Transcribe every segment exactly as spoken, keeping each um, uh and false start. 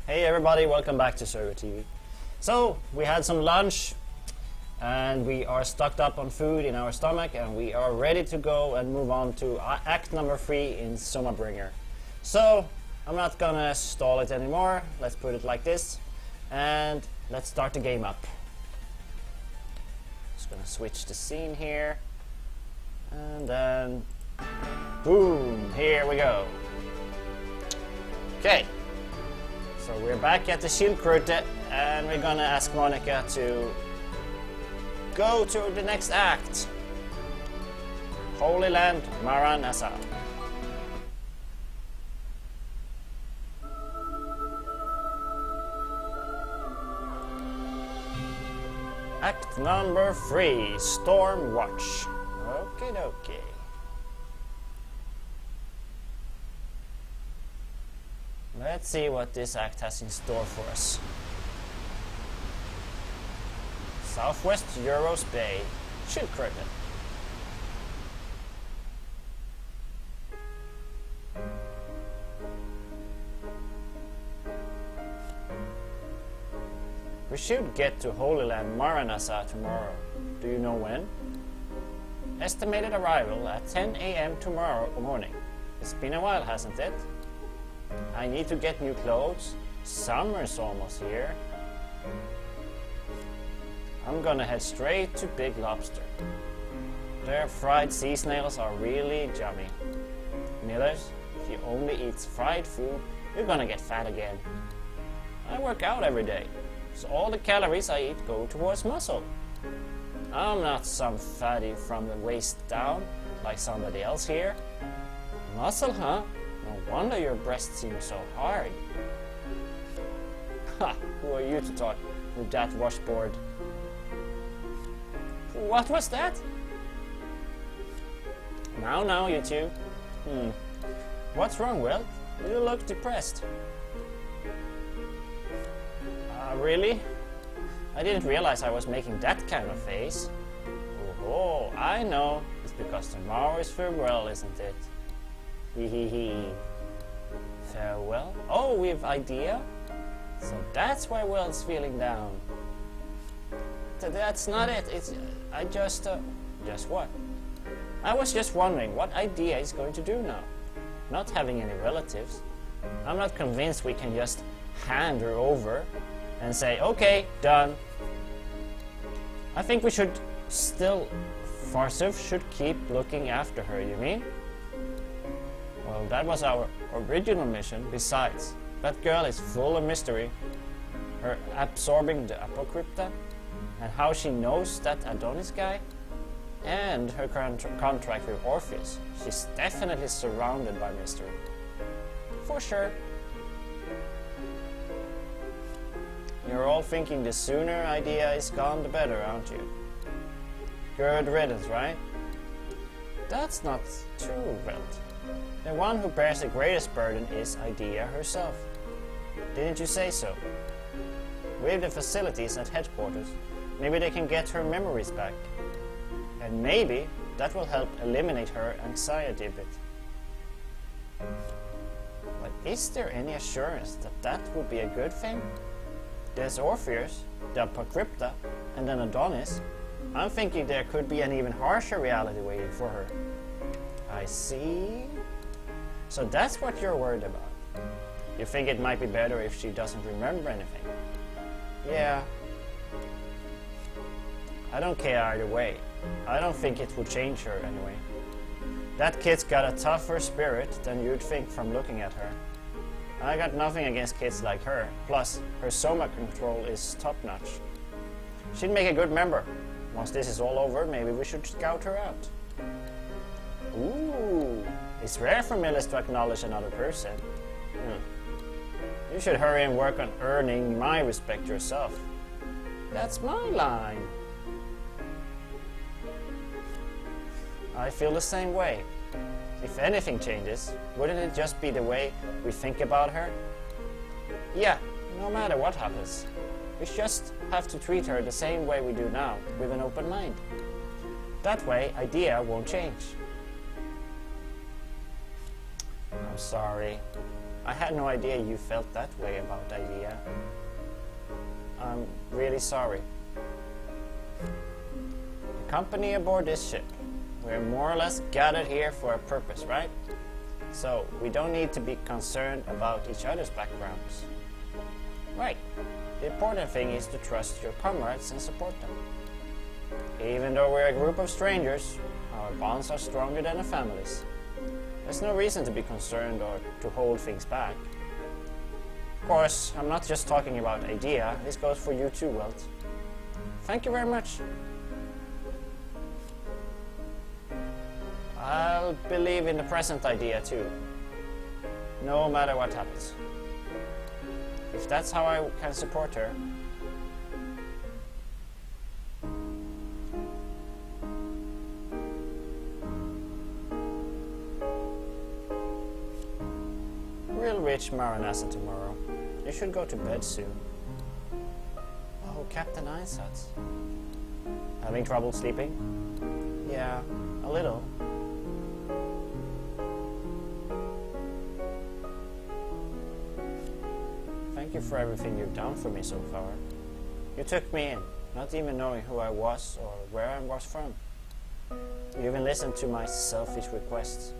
Hey everybody, welcome back to ZirgoTV. So, we had some lunch and we are stocked up on food in our stomach and we are ready to go and move on to act number three in Soma Bringer. So, I'm not gonna stall it anymore, let's put it like this, and let's start the game up. Just gonna switch the scene here, and then boom, here we go. Okay. So we're back at the Schildkröte and we're gonna ask Monica to go to the next act. Holy Land, Maranatha. Act number three, Storm Watch. Okie dokie. Let's see what this act has in store for us. Southwest Euros Bay, Schildkröte. We should get to Holy Land Maranatha tomorrow. Do you know when? Estimated arrival at ten A M tomorrow morning. It's been a while, hasn't it? I need to get new clothes. Summer's almost here. I'm gonna head straight to Big Lobster. Their fried sea snails are really yummy. Millers, if you only eat fried food, you're gonna get fat again. I work out every day, so all the calories I eat go towards muscle. I'm not some fatty from the waist down, like somebody else here. Muscle, huh? No wonder your breasts seem so hard. Ha! Who are you to talk with that washboard? What was that? Now, now, you two. Hmm. What's wrong, Will? You look depressed. Uh, really? I didn't realize I was making that kind of face. Oh, I know. It's because tomorrow is farewell, isn't it? Hee hee hee. Farewell? Oh, we've idea? So that's why Will's feeling down. Th that's not it. It's... I just... Uh, just what? I was just wondering what idea is going to do now. Not having any relatives. I'm not convinced we can just hand her over and say, okay, done. I think we should still... Farsuf should keep looking after her, you mean? Well, that was our original mission. Besides, that girl is full of mystery. Her absorbing the Apocrypta, and how she knows that Adonis guy, and her contra contract with Orpheus. She's definitely surrounded by mystery. For sure. You're all thinking the sooner idea is gone, the better, aren't you? Good riddance, right? That's not true, Belt. The one who bears the greatest burden is Idea herself. Didn't you say so? With the facilities at headquarters, maybe they can get her memories back. And maybe that will help eliminate her anxiety a bit. But is there any assurance that that would be a good thing? There's Orpheus, the Apocrypta, and then Adonis. I'm thinking there could be an even harsher reality waiting for her. I see. So that's what you're worried about. You think it might be better if she doesn't remember anything. Yeah. I don't care either way. I don't think it would change her anyway. That kid's got a tougher spirit than you'd think from looking at her. I got nothing against kids like her. Plus, her Soma control is top-notch. She'd make a good member. Once this is all over, maybe we should scout her out. Ooh, it's rare for Millers to acknowledge another person. Hmm. You should hurry and work on earning my respect yourself. That's my line. I feel the same way. If anything changes, wouldn't it just be the way we think about her? Yeah, no matter what happens. We just have to treat her the same way we do now, with an open mind. That way, idea won't change. I'm sorry. I had no idea you felt that way about the idea. I'm really sorry. The company aboard this ship. We're more or less gathered here for a purpose, right? So we don't need to be concerned about each other's backgrounds. Right. The important thing is to trust your comrades and support them. Even though we're a group of strangers, our bonds are stronger than our families. There's no reason to be concerned or to hold things back. Of course, I'm not just talking about idea, this goes for you too, Welt. Thank you very much. I'll believe in the present idea too, no matter what happens. If that's how I can support her. Real rich Maranasa tomorrow. You should go to bed soon. Oh, Captain Einsatz. Having trouble sleeping? Yeah, a little. Thank you for everything you've done for me so far. You took me in, not even knowing who I was or where I was from. You even listened to my selfish requests.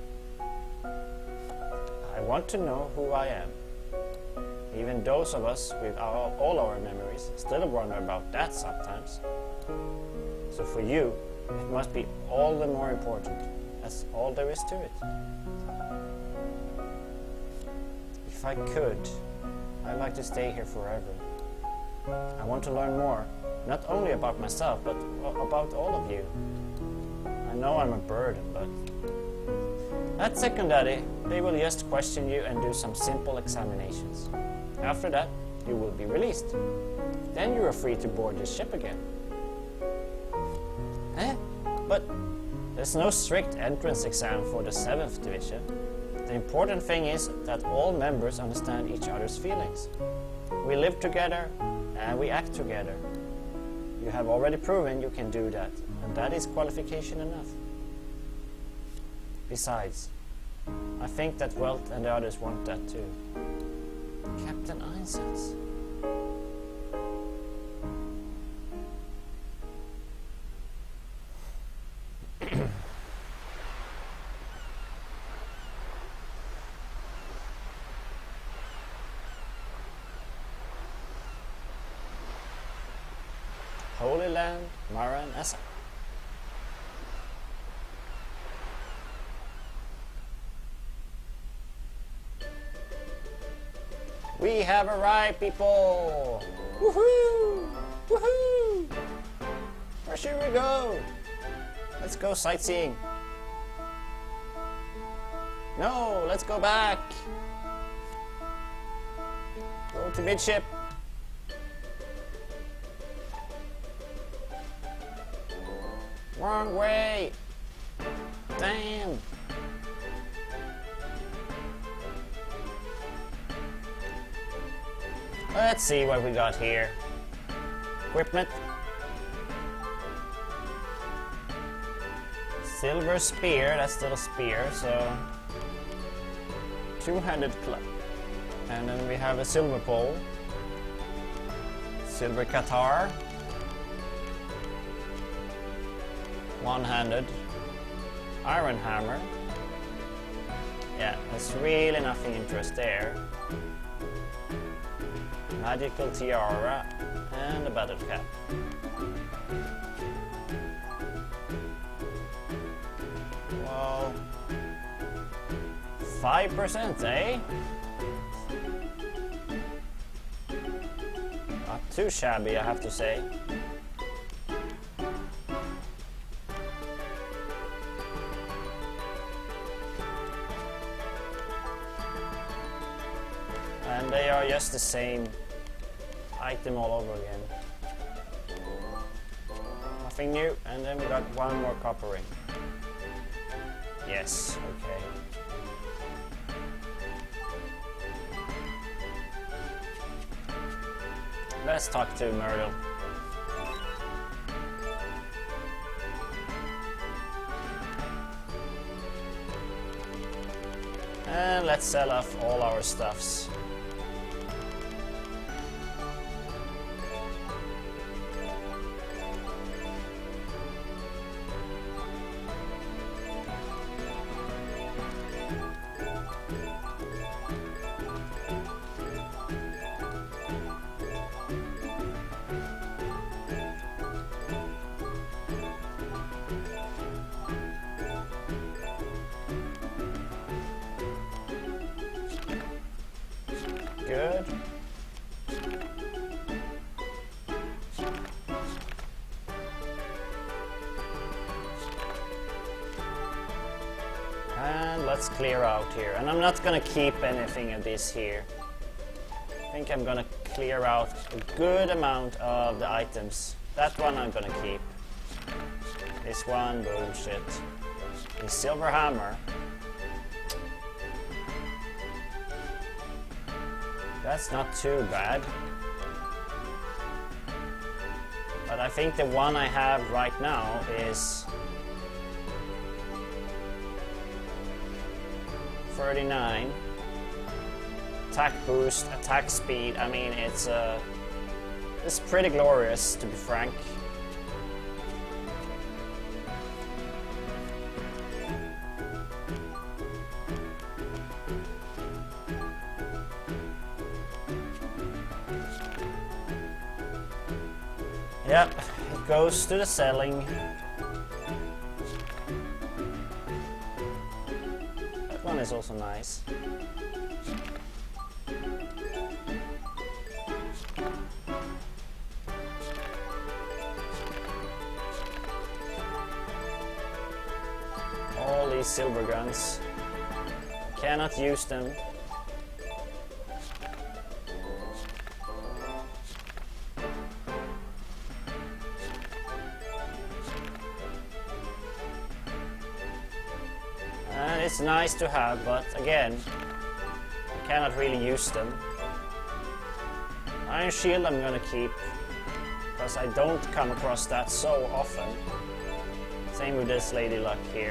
I want to know who I am. Even those of us with our, all our memories still wonder about that sometimes. So for you, it must be all the more important. That's all there is to it. If I could, I'd like to stay here forever. I want to learn more, not only about myself, but about all of you. I know I'm a burden, but at secondary, they will just question you and do some simple examinations. After that, you will be released. Then you are free to board the ship again. Eh? But there's no strict entrance exam for the seventh division. The important thing is that all members understand each other's feelings. We live together and we act together. You have already proven you can do that, and that is qualification enough. Besides, I think that Welt and the others want that too. Captain Einsatz. Holy Land, Maranasa. We have arrived, people! Woohoo! Woohoo! Where should we go? Let's go sightseeing. No, let's go back. Go to midship. Wrong way. Damn. Let's see what we got here. Equipment. Silver spear, that's still a spear, so two-handed club. And then we have a silver pole. Silver Qatar. One-handed. Iron hammer. Yeah, there's really nothing interesting there. Magical tiara and a battle cap. Well, five percent, eh? Not too shabby, I have to say. And they are just the same item all over again. Nothing new, and then we got one more copper ring. Yes, okay. Let's talk to Myrtle. And let's sell off all our stuffs. Good. And let's clear out here. And I'm not gonna keep anything of this here. I think I'm gonna clear out a good amount of the items. That one I'm gonna keep. This one, bullshit. The silver hammer. That's not too bad. But I think the one I have right now is thirty-nine. Attack boost, attack speed. I mean, it's uh, it's pretty glorious, to be frank. Yep, it goes to the selling. That one is also nice. All these silver guns. Cannot use them. It's nice to have, but again, I cannot really use them. Iron Shield I'm gonna keep, because I don't come across that so often. Same with this Lady Luck here.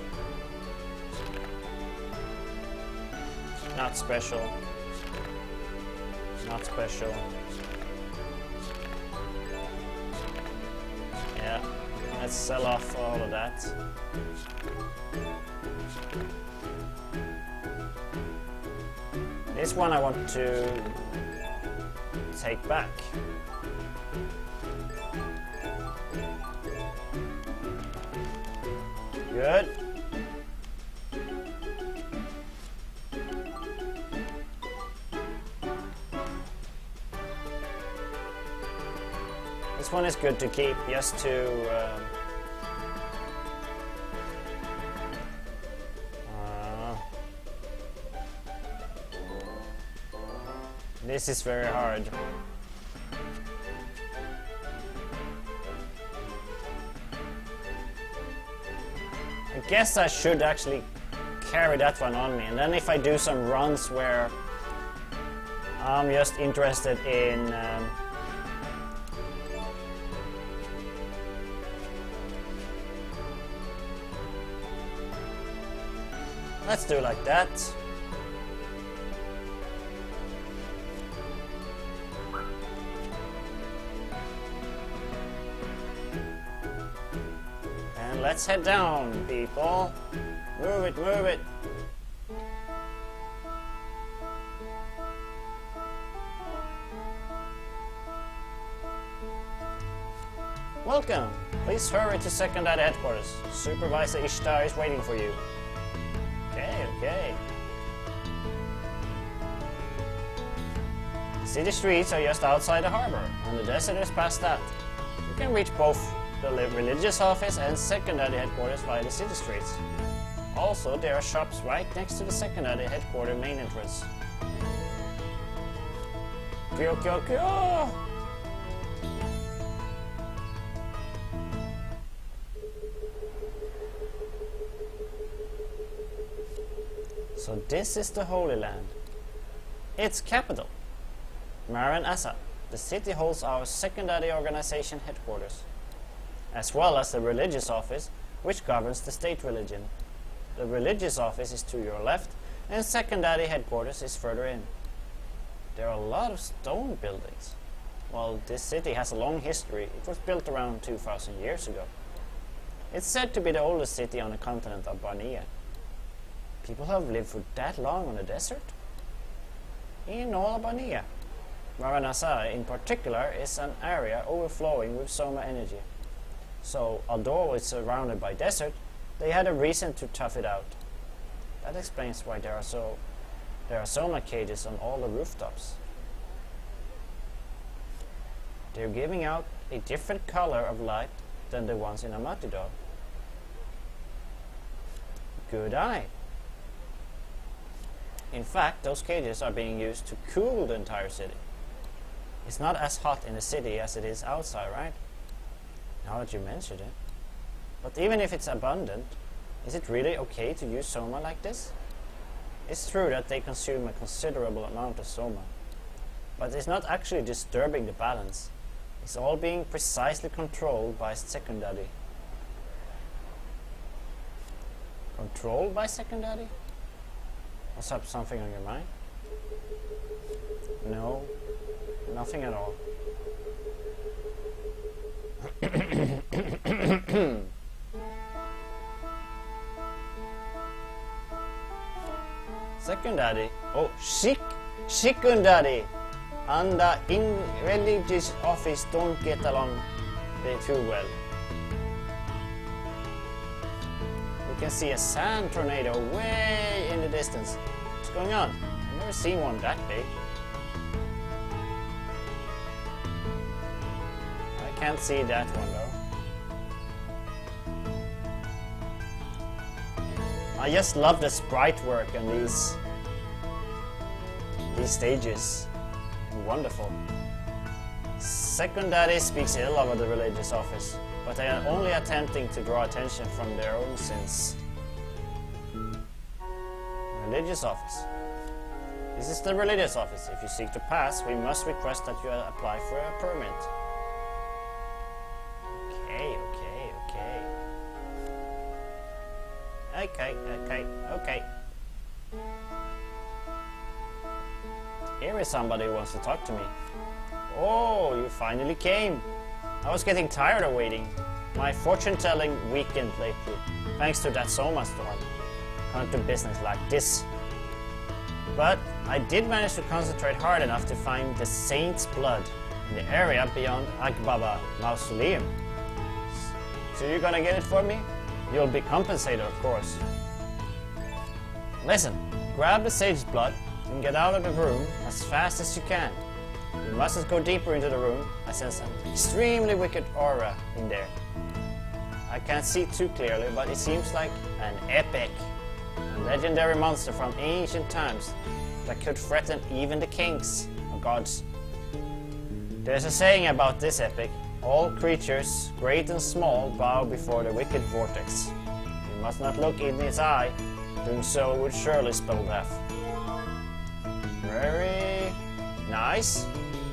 Not special. Not special. Yeah, let's sell off all of that. This one I want to take back. Good. This one is good to keep, just to uh, this is very hard. I guess I should actually carry that one on me, and then if I do some runs where I'm just interested in um, let's do like that. Let's head down, people. Move it, move it. Welcome. Please hurry to secondary headquarters. Supervisor Ishtar is waiting for you. Okay, okay. The city streets are just outside the harbor, and the desert is past that. You can reach both the religious office and secondary headquarters via the city streets. Also, there are shops right next to the secondary headquarters main entrance. Kyo kyo kyo! So this is the Holy Land. Its capital, Maran Assa. The city holds our secondary organization headquarters, as well as the religious office, which governs the state religion. The religious office is to your left, And secondary headquarters is further in. There are a lot of stone buildings. Well, this city has a long history. It was built around two thousand years ago. It's said to be the oldest city on the continent of Barnea. People have lived for that long on the desert? In all of Barnea. Varanasi in particular is an area overflowing with Soma energy. So, although it's surrounded by desert, they had a reason to tough it out. That explains why there are so there are Soma cages on all the rooftops. They're giving out a different color of light than the ones in Amatidal. Good eye. In fact, those cages are being used to cool the entire city. It's not as hot in the city as it is outside, right? Now that you mentioned it. But even if it's abundant, is it really okay to use Soma like this? It's true that they consume a considerable amount of Soma, but it's not actually disturbing the balance. It's all being precisely controlled by secondary. Controlled by secondary? What's up, something on your mind? No, nothing at all. Secondary? Oh, chic, secondary! And the in religious office don't get along too well. We can see a sand tornado way in the distance. What's going on? I've never seen one that big. I can't see that one though. I just love the sprite work and these these stages. Wonderful. Secondary speaks ill of the religious office, but they are only attempting to draw attention from their own sins. Religious office. This is the religious office. If you seek to pass, we must request that you apply for a permit. Okay, okay, okay. Okay, okay, okay. Here is somebody who wants to talk to me. Oh, you finally came. I was getting tired of waiting. My fortune-telling weekend lately, thanks to that Soma storm. Can't do business like this. But I did manage to concentrate hard enough to find the saint's blood in the area beyond Agbaba Mausoleum. So you're gonna get it for me? You'll be compensated, of course. Listen, grab the sage's blood and get out of the room as fast as you can. You mustn't go deeper into the room. I sense an extremely wicked aura in there. I can't see too clearly, but it seems like an epic, a legendary monster from ancient times that could threaten even the kings or gods. There's a saying about this epic: all creatures, great and small, bow before the wicked vortex. You must not look in its eye. Doing so would surely spell death. Very nice.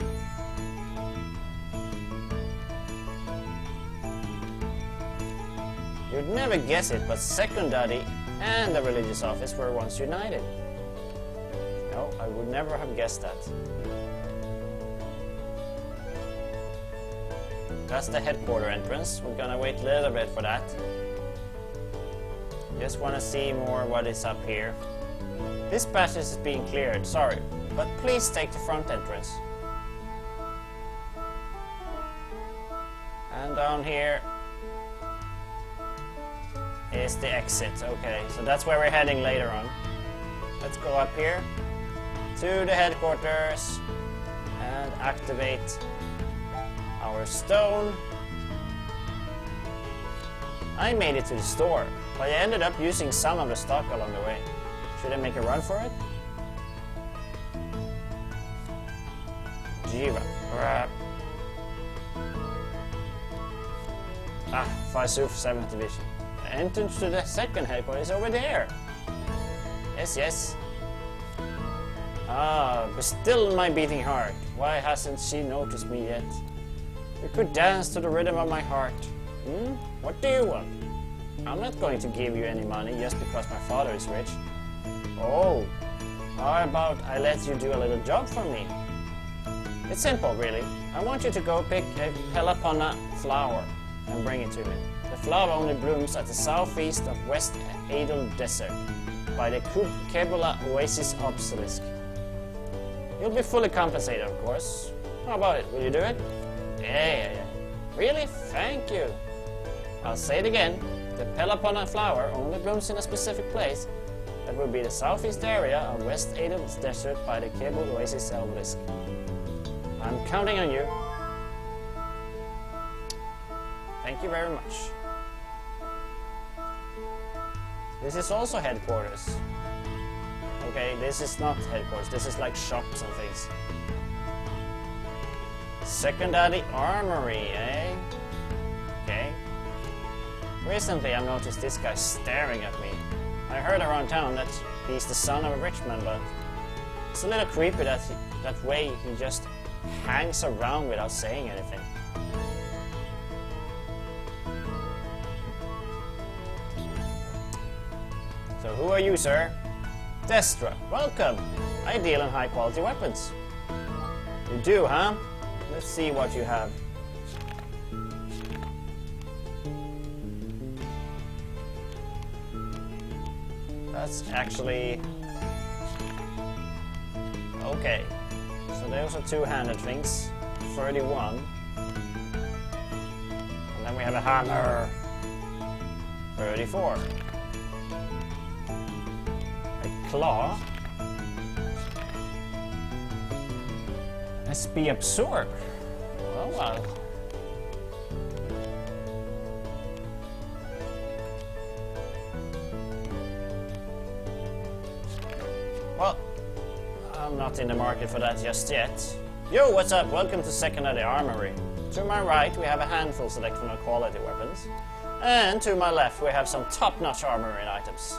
You'd never guess it, but secondary and the religious office were once united. No, I would never have guessed that. That's the headquarter entrance. We're gonna wait a little bit for that. Just wanna see more what is up here. This passage is being cleared, sorry, but please take the front entrance. And down here is the exit. Okay, so that's where we're heading later on. Let's go up here to the headquarters and activate our stone. I made it to the store, but I ended up using some of the stock along the way. Should I make a run for it? Jiva. Ah, Faisuf, seventh Division. The entrance to the second headquarters is over there. Yes, yes. Ah, but still my beating heart. Why hasn't she noticed me yet? You could dance to the rhythm of my heart. Hmm? What do you want? I'm not going to give you any money just because my father is rich. Oh, how about I let you do a little job for me? It's simple, really. I want you to go pick a Peloponna flower and bring it to me. The flower only blooms at the southeast of West Adel Desert, by the Kebula Oasis Obelisk. You'll be fully compensated, of course. How about it? Will you do it? Yeah, yeah, yeah. Really? Thank you. I'll say it again. The Peloponna flower only blooms in a specific place. That will be the southeast area of West Adel Desert by the Kebula Oasis Obelisk. I'm counting on you. Thank you very much. This is also headquarters. Okay, this is not headquarters. This is like shops and things. Secondary armory, eh? Okay. Recently I noticed this guy staring at me. I heard around town that he's the son of a rich man, but it's a little creepy that he, that way he just hangs around without saying anything. So who are you, sir? Destra, welcome! I deal in high quality weapons. You do, huh? Let's see what you have. That's actually... okay. So those are two-handed things. thirty-one. And then we have a hammer. thirty-four. A claw. S P absorb. Oh well. Well, I'm not in the market for that just yet. Yo, what's up? Welcome to Secondary Armory. To my right, we have a handful selection of quality weapons. And to my left, we have some top-notch armor and items.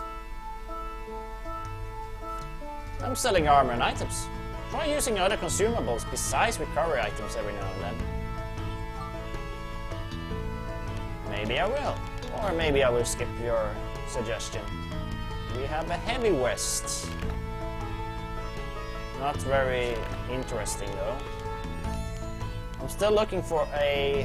I'm selling armor and items. Try using other consumables besides recovery items every now and then. Maybe I will. Or maybe I will skip your suggestion. We have a heavy vest. Not very interesting though. I'm still looking for a...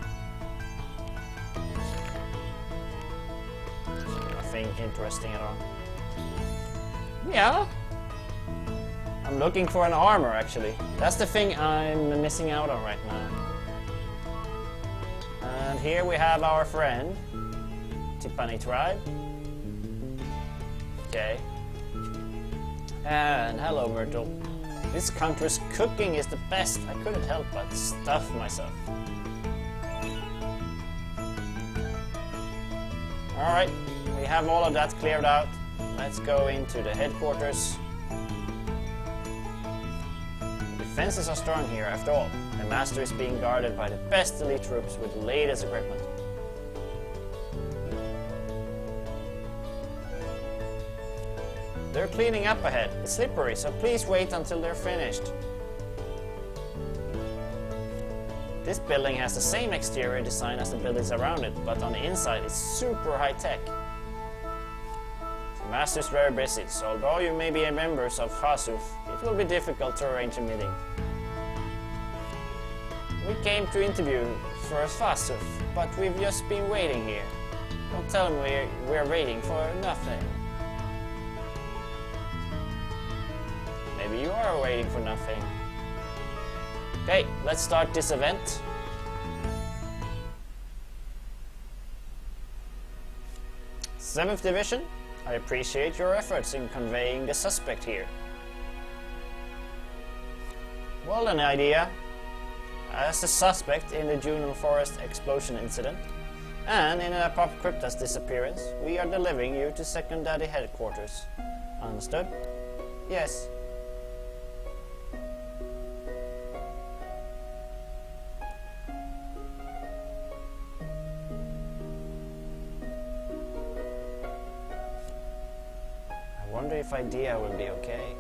nothing interesting at all. Yeah. I'm looking for an armor actually. That's the thing I'm missing out on right now. And here we have our friend, Tipani Tribe. Okay. And hello Myrtle. This country's cooking is the best. I couldn't help but stuff myself. Alright, we have all of that cleared out. Let's go into the headquarters. The defenses are strong here after all. The master is being guarded by the best elite troops with the latest equipment. They're cleaning up ahead. It's slippery, so please wait until they're finished. This building has the same exterior design as the buildings around it, but on the inside it's super high-tech. The master is very busy, so although you may be members of Fasuf, it will be difficult to arrange a meeting. We came to interview for Fasuf, but we've just been waiting here. Don't tell them we're, we're waiting for nothing. Maybe you are waiting for nothing. Okay, let's start this event. seventh Division, I appreciate your efforts in conveying the suspect here. Well, an idea. As the suspect in the Juneau Forest explosion incident, and in a Pop Crypta's disappearance, we are delivering you to Secondary Headquarters. Understood? Yes. I wonder if idea will be okay.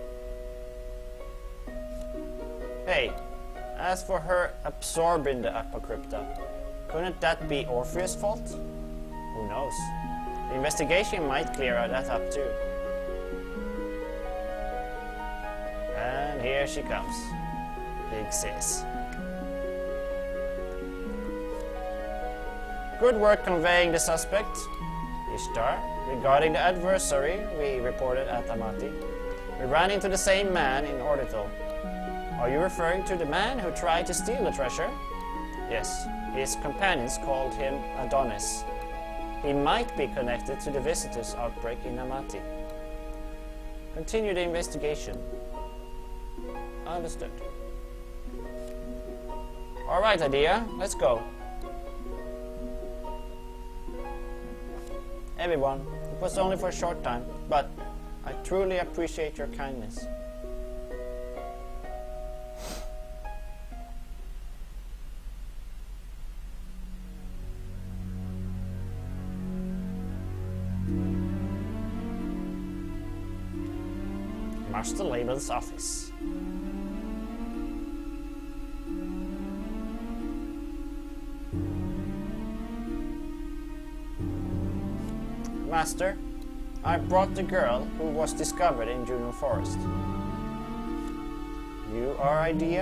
Hey, as for her absorbing the Apocrypta, couldn't that be Orpheus' fault? Who knows? The investigation might clear that up too. here she comes. Big sis. Good work conveying the suspect, Ishtar. Regarding the adversary we reported at Amati, we ran into the same man in Orbital. Are you referring to the man who tried to steal the treasure? Yes, his companions called him Adonis. He might be connected to the visitors' outbreak in Amati. Continue the investigation. Understood. Alright, Adia, let's go. Everyone, it was only for a short time, but I truly appreciate your kindness. Master Laban's office. Master, I brought the girl who was discovered in Juno Forest. You are Idea?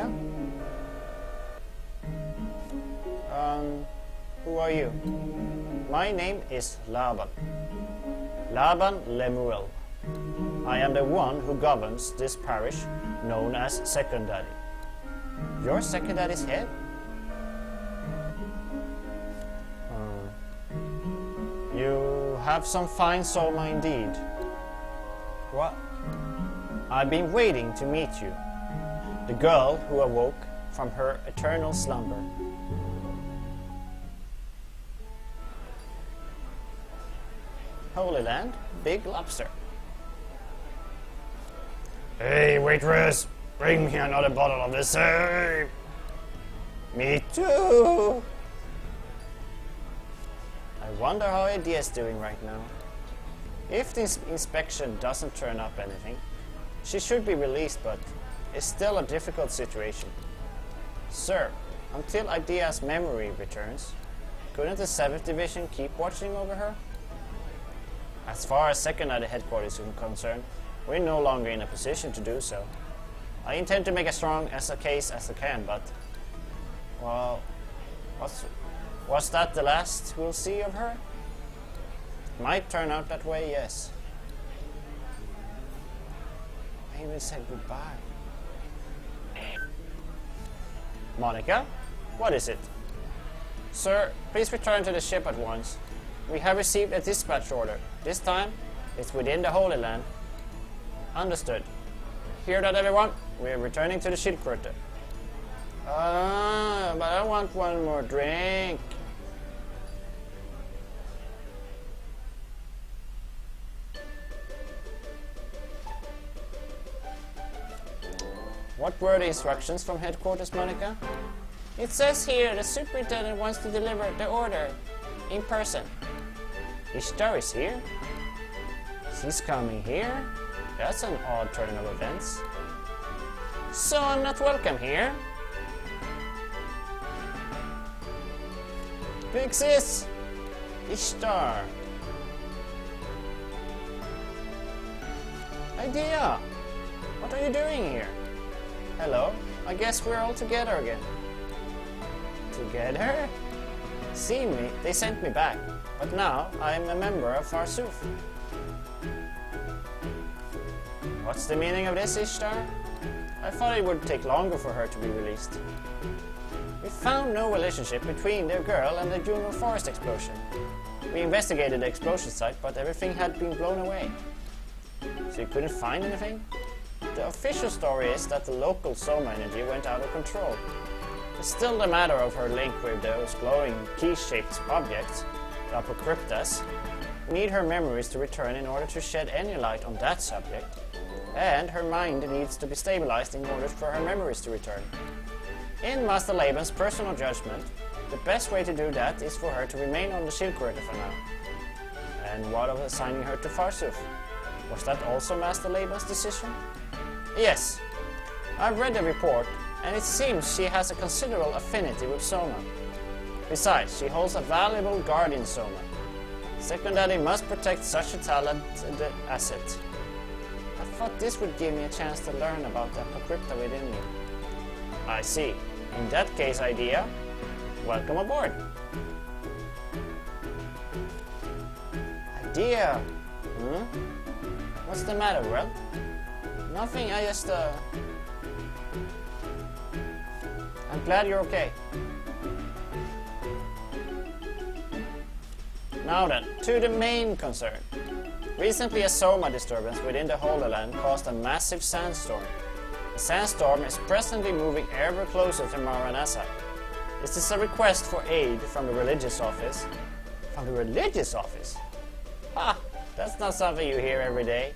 Um, who are you? My name is Laban. Laban Lemuel. I am the one who governs this parish, known as Second Daddy. Your Second Daddy's head? Uh, you have some fine Soma indeed. What? I've been waiting to meet you. The girl who awoke from her eternal slumber. Holy Land, Big Lobster. Hey, waitress! Bring me another bottle of the same! Me too! I wonder how Idea's doing right now. If this inspection doesn't turn up anything, she should be released, but it's still a difficult situation. Sir, until Idea's memory returns, couldn't the seventh Division keep watching over her? As far as Second Daddy headquarters is concerned, we're no longer in a position to do so. I intend to make as strong as a case as I can, but... well... What's, was that the last we'll see of her? Might turn out that way, yes. I even said goodbye. Monica? What is it? Sir, please return to the ship at once. We have received a dispatch order. This time, it's within the Holy Land. Understood. Hear that, everyone? We're returning to the Schildkröte. Ah, but I want one more drink. What were the instructions from headquarters, Monica? It says here the superintendent wants to deliver the order in person. Ishtar is here? She's coming here? That's an odd turn of events. So I'm not welcome here? Big sis! Ishtar! Idea! What are you doing here? Hello? I guess we're all together again. Together? See me, they sent me back. But now I'm a member of Farsooth. What's the meaning of this, Ishtar? I thought it would take longer for her to be released. We found no relationship between the girl and the Juno Forest explosion. We investigated the explosion site, but everything had been blown away. So you couldn't find anything? The official story is that the local Soma energy went out of control. It's still the matter of her link with those glowing key-shaped objects, the Apocryptas. We need her memories to return in order to shed any light on that subject. And her mind needs to be stabilized in order for her memories to return. In Master Laban's personal judgment, the best way to do that is for her to remain on the Schildkröte for now. And what of assigning her to Farsooth? Was that also Master Laban's decision? Yes. I've read the report, and it seems she has a considerable affinity with Soma. Besides, she holds a valuable guardian Soma. Second Daddy must protect such a talented asset. I thought this would give me a chance to learn about the Apocrypta within me. I see. In that case, idea, welcome aboard. Idea? Hmm? What's the matter, Well? Nothing, I just, uh... I'm glad you're okay. Now then, to the main concern. Recently a Soma disturbance within the Holy Land caused a massive sandstorm. The sandstorm is presently moving ever closer to Maranasa. Is this a request for aid from the religious office? From the religious office? Ha! That's not something you hear every day.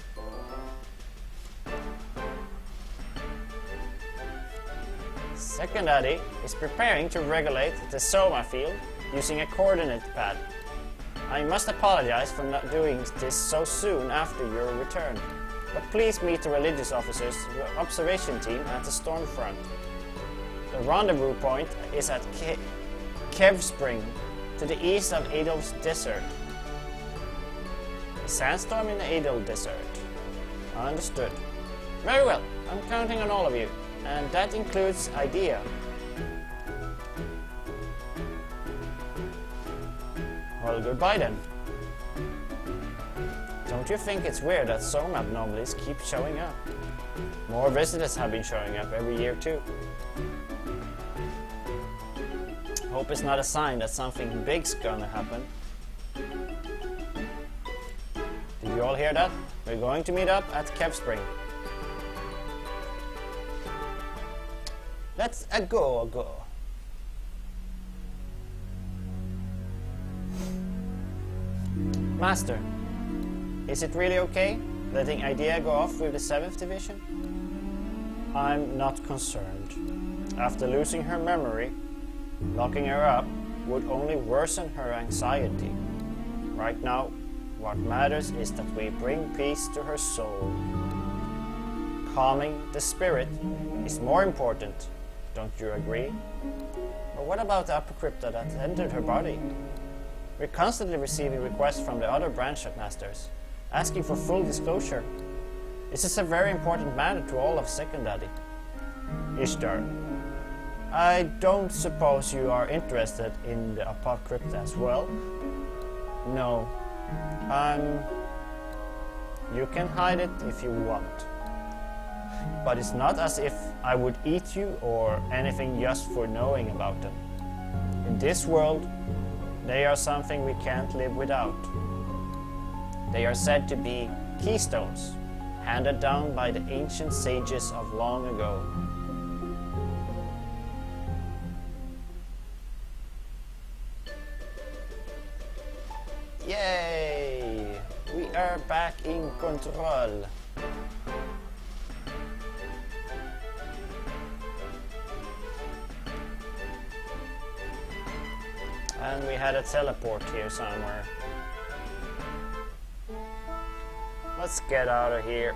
Second Daddy is preparing to regulate the Soma field using a coordinate pad. I must apologize for not doing this so soon after your return, but please meet the religious officers' observation team at the storm front. The rendezvous point is at Ke Kev Spring, to the east of Adolf's Desert. A sandstorm in the Adolf Desert. Understood. Very well, I'm counting on all of you, and that includes Idea. Well, goodbye then. Don't you think it's weird that Soma anomalies keep showing up? More visitors have been showing up every year too. Hope it's not a sign that something big's gonna happen. Did you all hear that? We're going to meet up at Kev Spring. Let's a go a go. Master, is it really okay letting Idea go off with the seventh Division? I'm not concerned. After losing her memory, locking her up would only worsen her anxiety. Right now, what matters is that we bring peace to her soul. Calming the spirit is more important, don't you agree? But what about the Apocrypta that entered her body? We're constantly receiving requests from the other branch masters, asking for full disclosure. This is a very important matter to all of Second Daddy. Ishtar, I don't suppose you are interested in the Apocrypta as well? No. Um, you can hide it if you want. But it's not as if I would eat you or anything just for knowing about them. In this world, they are something we can't live without. They are said to be keystones, handed down by the ancient sages of long ago. Yay! We are back in control. And we had a teleport here somewhere. Let's get out of here.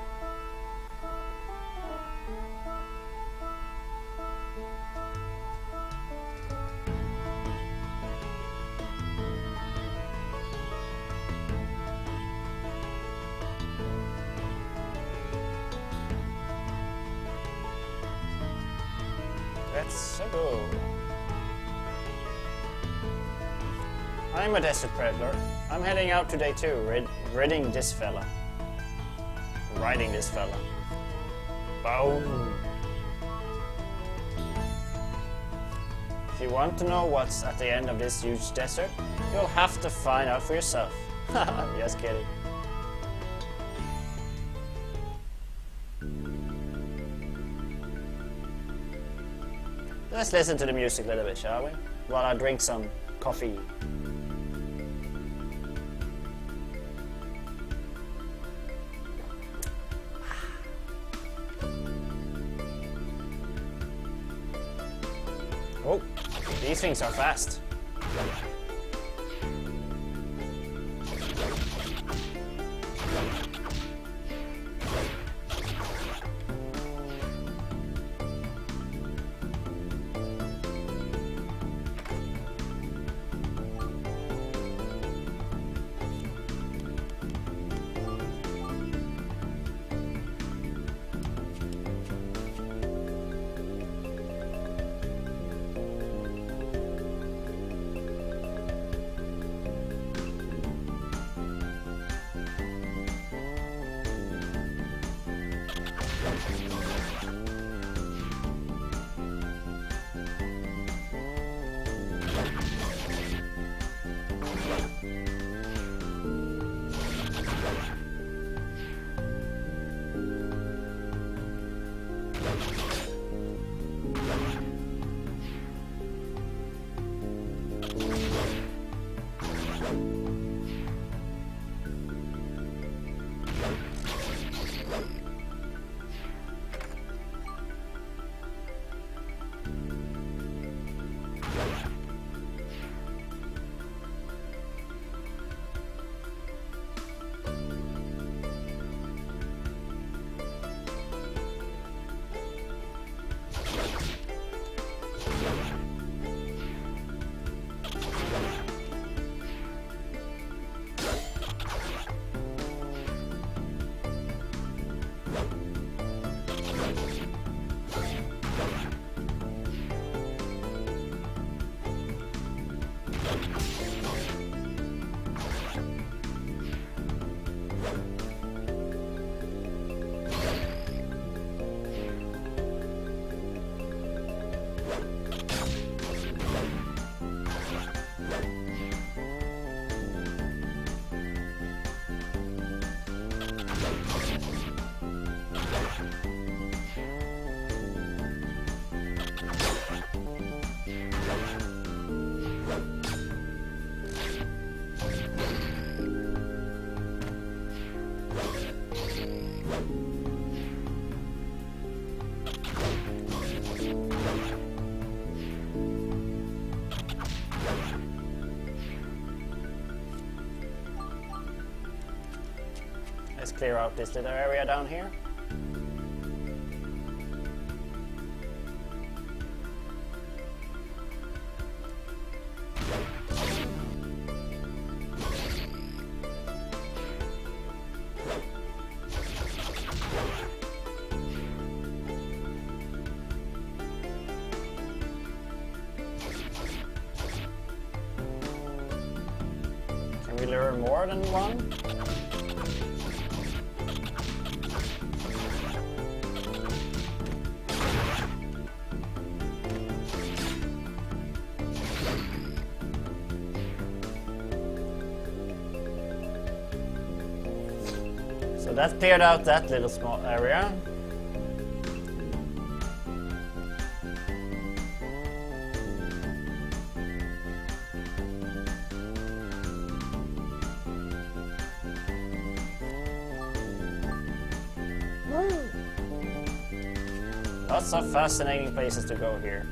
Let's go. I'm a desert peddler. I'm heading out today too, rid ridding this fella. Riding this fella. Boom! If you want to know what's at the end of this huge desert, you'll have to find out for yourself. I'm just kidding. Let's listen to the music a little bit, shall we? While I drink some coffee. Oh, these things are fast. let's clear out this little area down here. Can we learn more than one? So that cleared out that little small area. Lots of fascinating places to go here.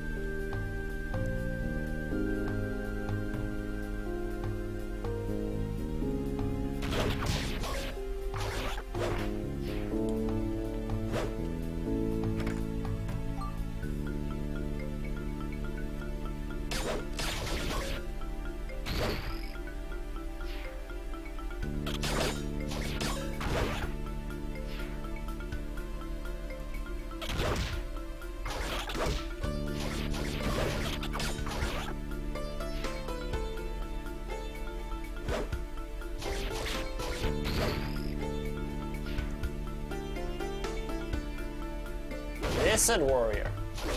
Lizard warrior.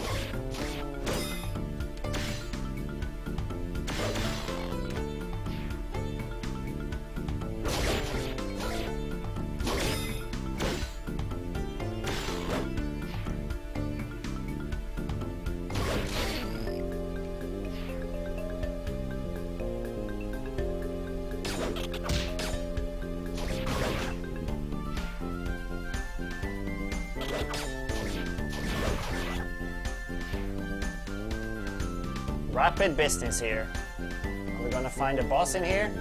Rapid business here. Are we gonna find a boss in here?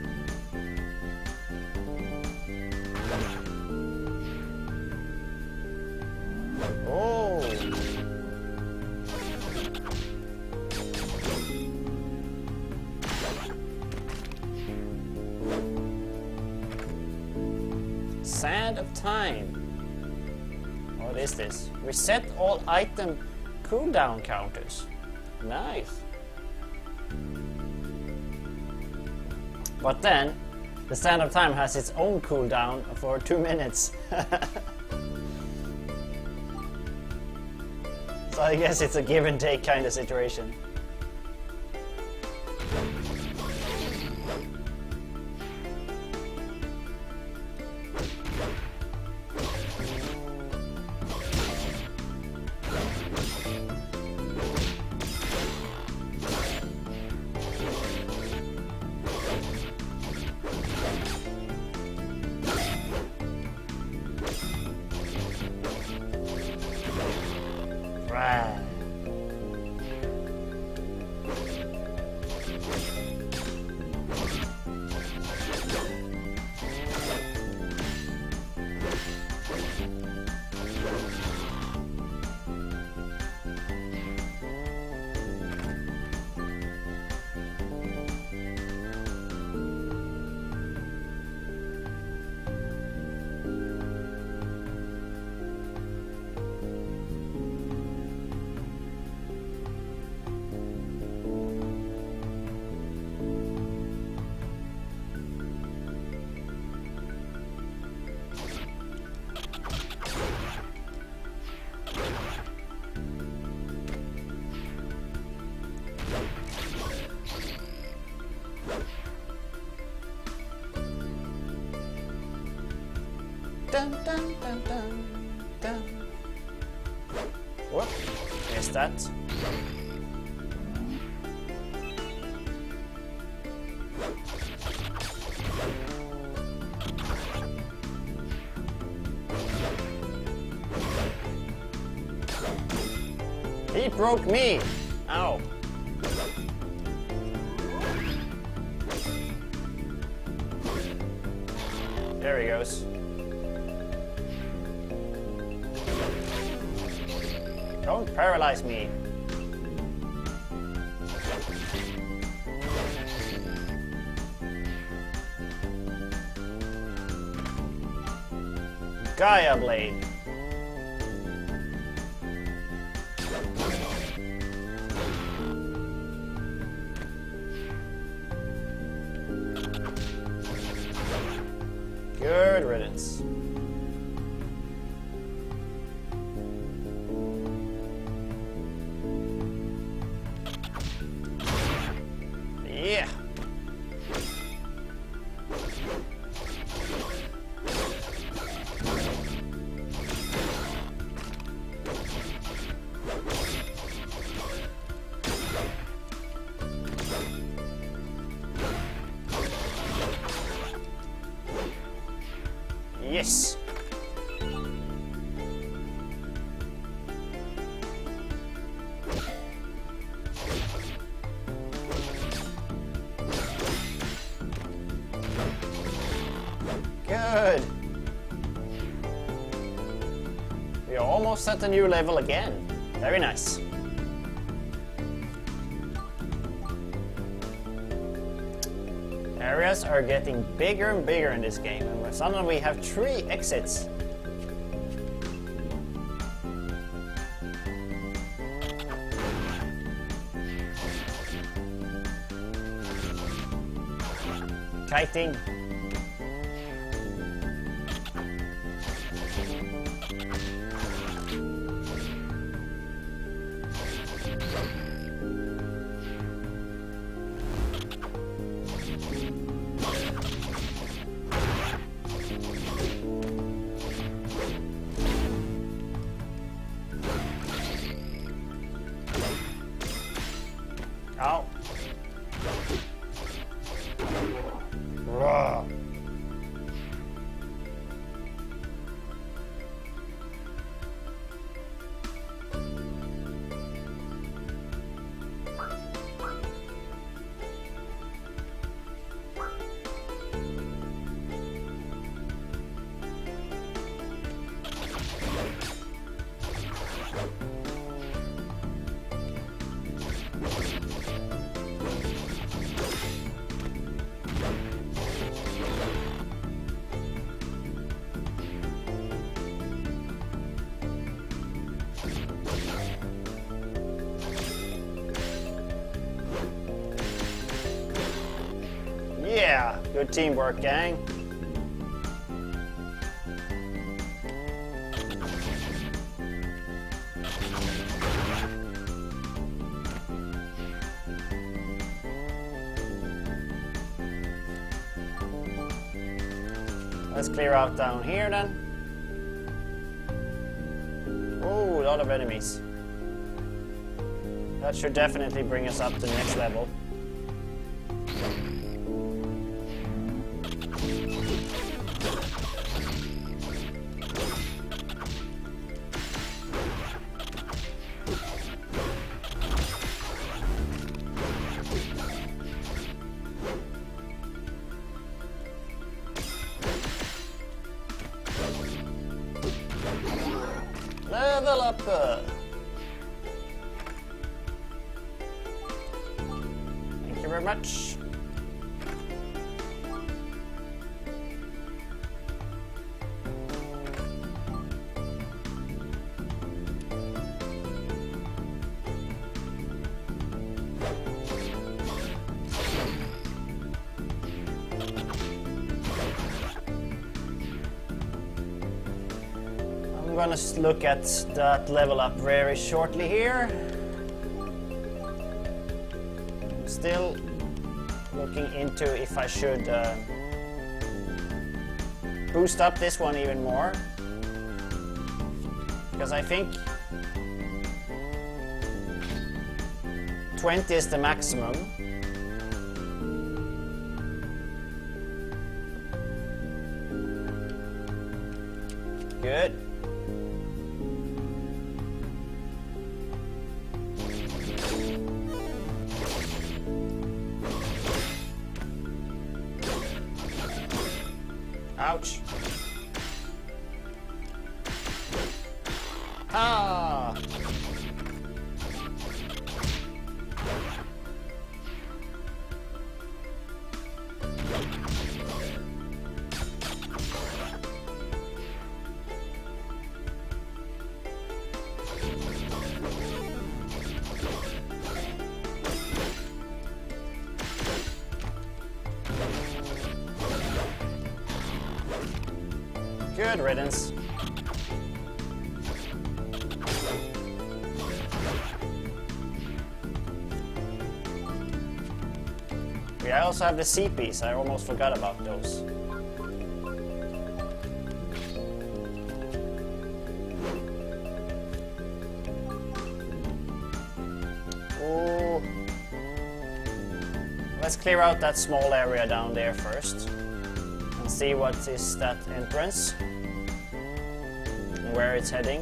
Oh! Sand of time. What is this? Reset all item cooldown counters. Nice. But then, the Sand of Time has its own cooldown for two minutes. So I guess it's a give and take kind of situation. Right. Dun, dun, dun, dun, dun. What? Missed that. He broke me! Ow. There he goes. Don't paralyze me. Gaia Blade. Good riddance. Yeah. Yes. Good. We are almost at the new level again. Very nice. Areas are getting bigger and bigger in this game, and suddenly we have three exits. Kiting. Ow. Raw. Yeah, good teamwork, gang. Let's clear out down here then. Oh, a lot of enemies. That should definitely bring us up to the next level. Level up! Uh. Thank you very much. I'm gonna look at that level up very shortly here. I'm still looking into if I should uh, boost up this one even more, because I think twenty is the maximum. Good. Ouch. Ah. Good riddance. We also have the C Ps, I almost forgot about those. Ooh. Let's clear out that small area down there first. And see what is that entrance. And where it's heading.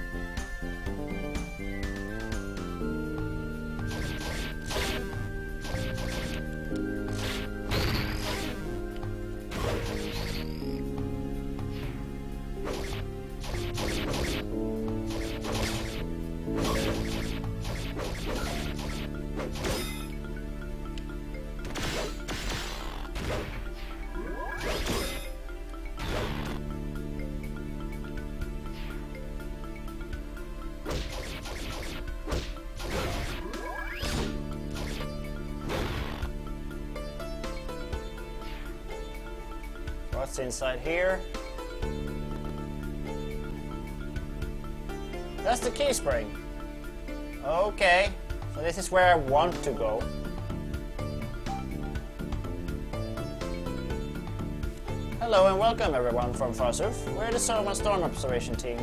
What's inside here? That's the key spring. Okay, so this is where I want to go. Hello and welcome everyone from Farsuf. We're the Soma Storm Observation Team.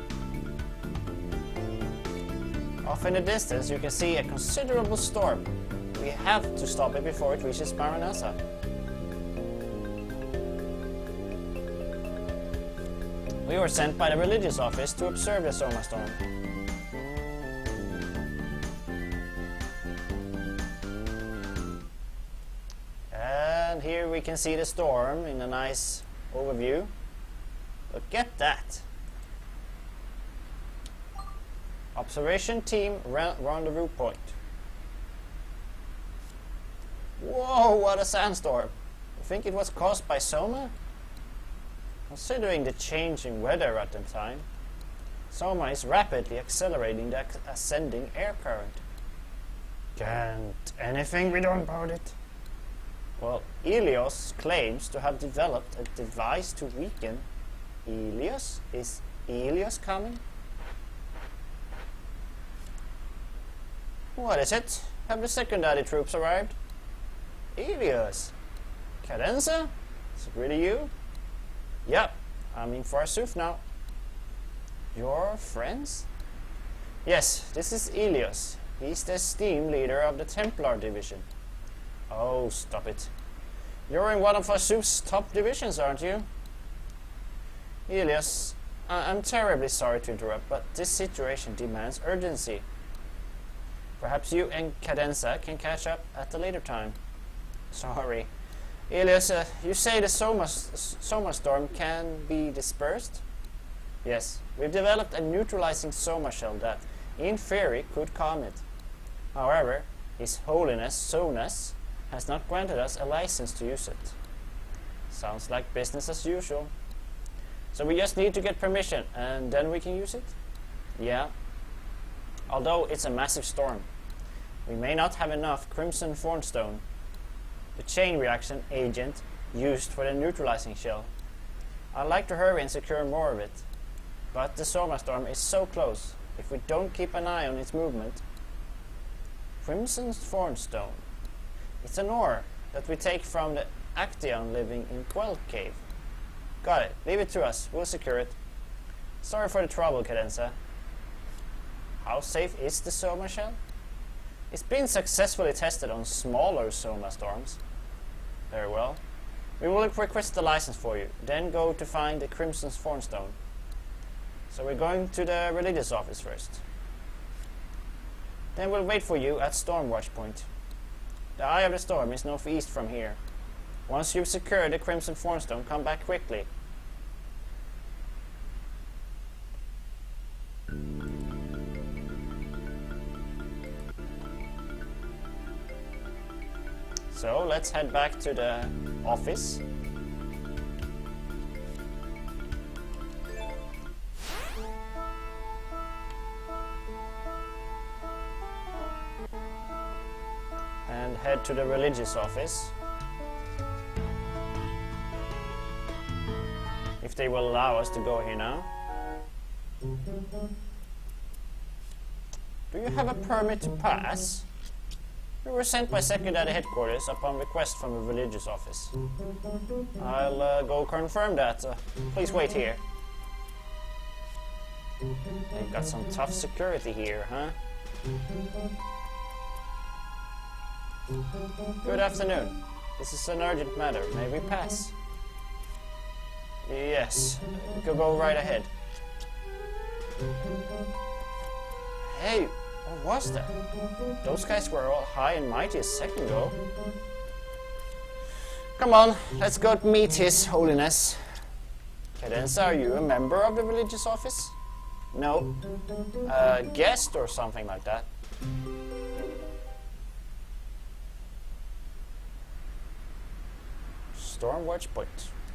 Off in the distance you can see a considerable storm. We have to stop it before it reaches Maranasa. We were sent by the religious office to observe the Soma storm. And here we can see the storm in a nice overview. Look at that! Observation team rendezvous point. Whoa, what a sandstorm! You think it was caused by Soma? Considering the changing weather at the time, Soma is rapidly accelerating the ascending air current. Can't anything be done about it? Well, Helios claims to have developed a device to weaken. Helios? Is Helios coming? What is it? Have the secondary troops arrived? Helios? Cadenza? Is it really you? Yep, I'm in Farsuf now. Your friends? Yes, this is Helios. He's the esteemed leader of the Templar division. Oh, stop it. You're in one of Farsuf's top divisions, aren't you? Helios, I I'm terribly sorry to interrupt, but this situation demands urgency. Perhaps you and Cadenza can catch up at a later time. Sorry. Helios, uh, you say the Soma, Soma storm can be dispersed? Yes, we've developed a neutralizing Soma shell that, in theory, could calm it. However, His Holiness Sonas has not granted us a license to use it. Sounds like business as usual. So we just need to get permission, and then we can use it? Yeah. Although it's a massive storm, we may not have enough Crimson Thornstone, the chain reaction agent used for the neutralizing shell. I'd like to hurry and secure more of it. But the Soma storm is so close, if we don't keep an eye on its movement. Crimson Thornstone. It's an ore that we take from the Acteon living in Quell Cave. Got it. Leave it to us. We'll secure it. Sorry for the trouble, Cadenza. How safe is the Soma shell? It's been successfully tested on smaller Soma storms. Very well. We will request the license for you, then go to find the Crimson Thornstone. So we're going to the religious office first. Then we'll wait for you at Stormwatch Point. The eye of the storm is northeast from here. Once you've secured the Crimson Thornstone, come back quickly. So let's head back to the office. And head to the religious office. If they will allow us to go here now. Do you have a permit to pass? We were sent by Secondary headquarters upon request from the religious office. I'll uh, go confirm that. Uh, please wait here. They've got some tough security here, huh? Good afternoon. This is an urgent matter. May we pass? Yes. You can go right ahead. Hey, what was that? Those guys were all high and mighty a second ago. Come on, let's go meet His Holiness. Cadenza, are you a member of the religious office? No. A guest or something like that? Stormwatch Point.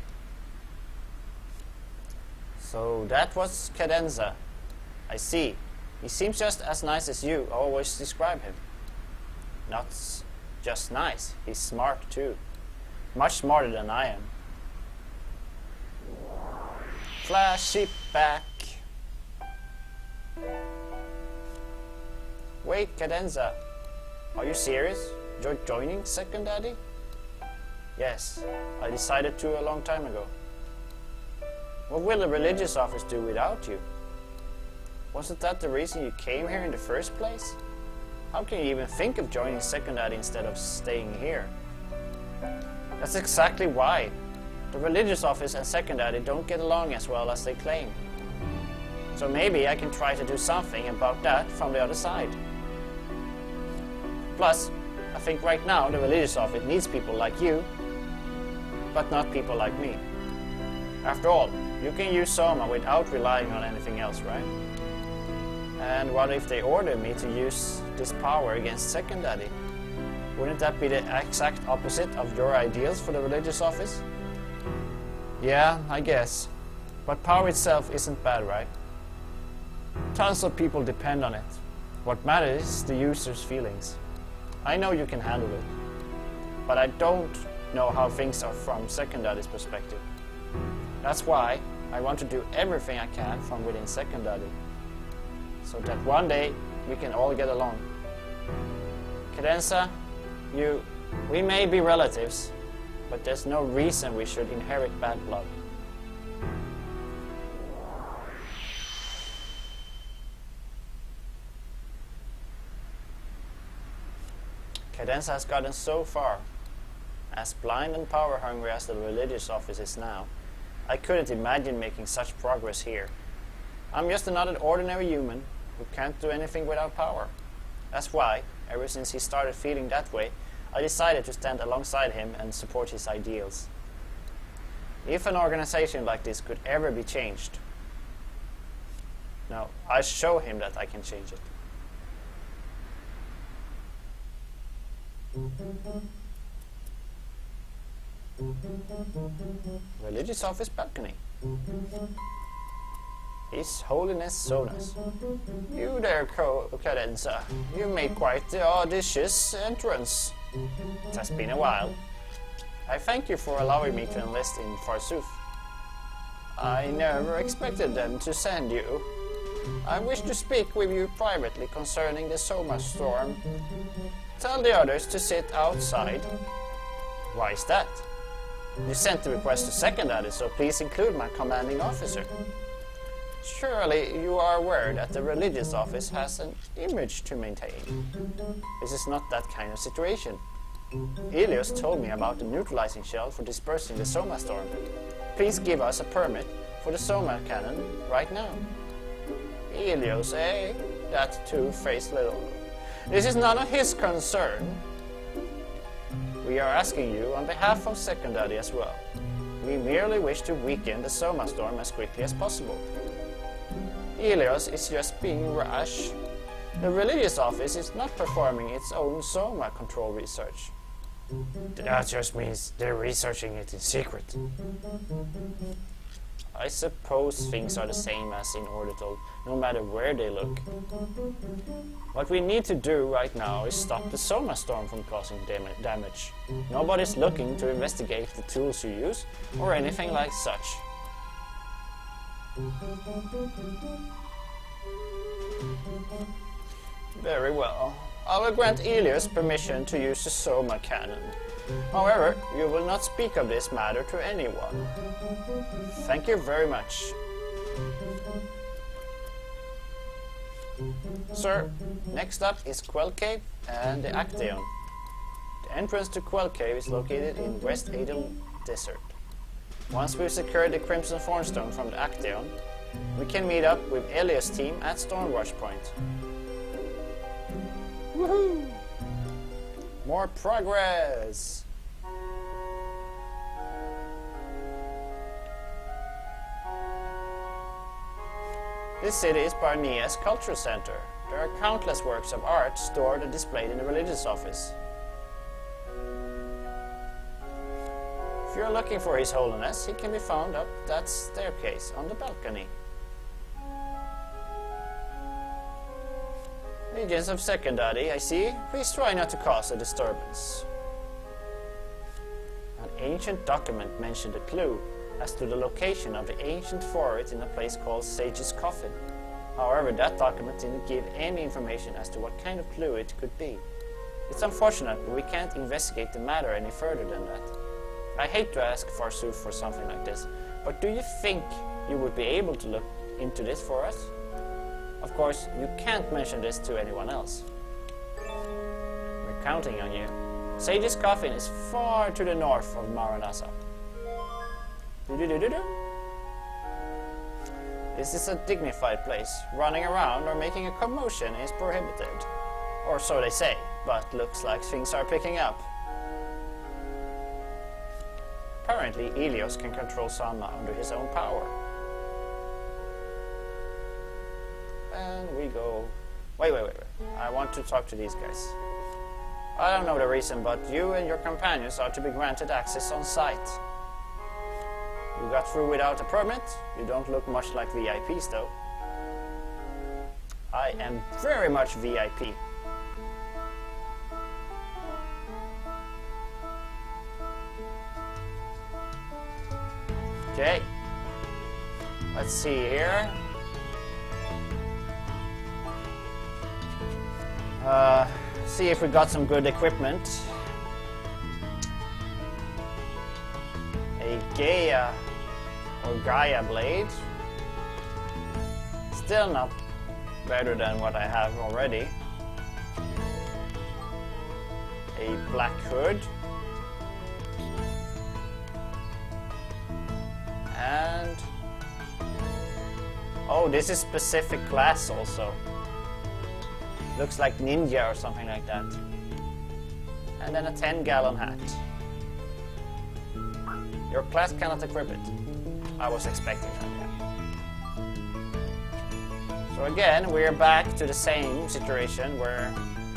So that was Cadenza. I see. He seems just as nice as you always describe him. Not s just nice, he's smart too. Much smarter than I am. Flashy back. Wait, Cadenza. Are you serious? You're joining Secondary? Yes, I decided to a long time ago. What will the religious office do without you? Wasn't that the reason you came here in the first place? How can you even think of joining Secondary instead of staying here? That's exactly why. The religious office and Secondary don't get along as well as they claim. So maybe I can try to do something about that from the other side. Plus, I think right now the religious office needs people like you, but not people like me. After all, you can use Soma without relying on anything else, right? And what if they order me to use this power against Secondary? Wouldn't that be the exact opposite of your ideals for the religious office? Yeah, I guess. But power itself isn't bad, right? Tons of people depend on it. What matters is the user's feelings. I know you can handle it, but I don't know how things are from Secondary's perspective. That's why I want to do everything I can from within Secondary, so that one day we can all get along. Cadenza, you, we may be relatives, but there's no reason we should inherit bad blood. Cadenza has gotten so far. As blind and power-hungry as the religious office is now, I couldn't imagine making such progress here. I'm just another ordinary human who can't do anything without power. That's why, ever since he started feeling that way, I decided to stand alongside him and support his ideals. If an organization like this could ever be changed, no, I show him that I can change it. Religious office balcony. His Holiness Sonas. You there, Cadenza. You made quite the audacious entrance. It has been a while. I thank you for allowing me to enlist in Farsooth. I never expected them to send you. I wish to speak with you privately concerning the Soma storm. Tell the others to sit outside. Why is that? You sent the request to Secondary, so please include my commanding officer. Surely you are aware that the religious office has an image to maintain. This is not that kind of situation. Helios told me about the neutralizing shell for dispersing the Soma storm. Please give us a permit for the Soma cannon right now. Helios, eh? That two-faced little... This is none of his concern. We are asking you on behalf of Secondary as well. We merely wish to weaken the Soma storm as quickly as possible. Helios is just being rash. The religious office is not performing its own Soma control research. That just means they're researching it in secret. I suppose things are the same as in Orbital, no matter where they look. What we need to do right now is stop the Soma storm from causing dam damage. Nobody's looking to investigate the tools you use, or anything like such. Very well. I will grant Elios permission to use the Soma cannon. However, you will not speak of this matter to anyone. Thank you very much. Sir, next up is Quell Cave and the Actaeon. The entrance to Quell Cave is located in West Adel Desert. Once we've secured the Crimson Thornstone from the Actaeon, we can meet up with Elios' team at Stormwatch Point. Woohoo! More progress! This city is Barnea's cultural center. There are countless works of art stored and displayed in the religious office. If you're looking for His Holiness, he can be found up that staircase on the balcony. Legions of Secondary, I see. Please try not to cause a disturbance. An ancient document mentioned a clue as to the location of the ancient forest in a place called Sage's Coffin. However, that document didn't give any information as to what kind of clue it could be. It's unfortunate, but we can't investigate the matter any further than that. I hate to ask Farsooth for something like this, but do you think you would be able to look into this for us? Of course, you can't mention this to anyone else. We're counting on you. Sage's Coffin is far to the north of Maranasa. Do-do-do-do-do. This is a dignified place. Running around or making a commotion is prohibited. Or so they say, but looks like things are picking up. Apparently, Elios can control Soma under his own power. And we go... Wait, wait, wait, wait. I want to talk to these guys. I don't know the reason, but you and your companions are to be granted access on site. You got through without a permit. You don't look much like V I Ps, though. I am very much V I P. Okay. Let's see here. Uh, see if we got some good equipment. A Gaia or Gaia blade. Still not better than what I have already. A black hood. And oh, this is specific class also. Looks like ninja or something like that. And then a ten gallon hat. Your class cannot equip it. I was expecting that, yeah. So again, we're back to the same situation where...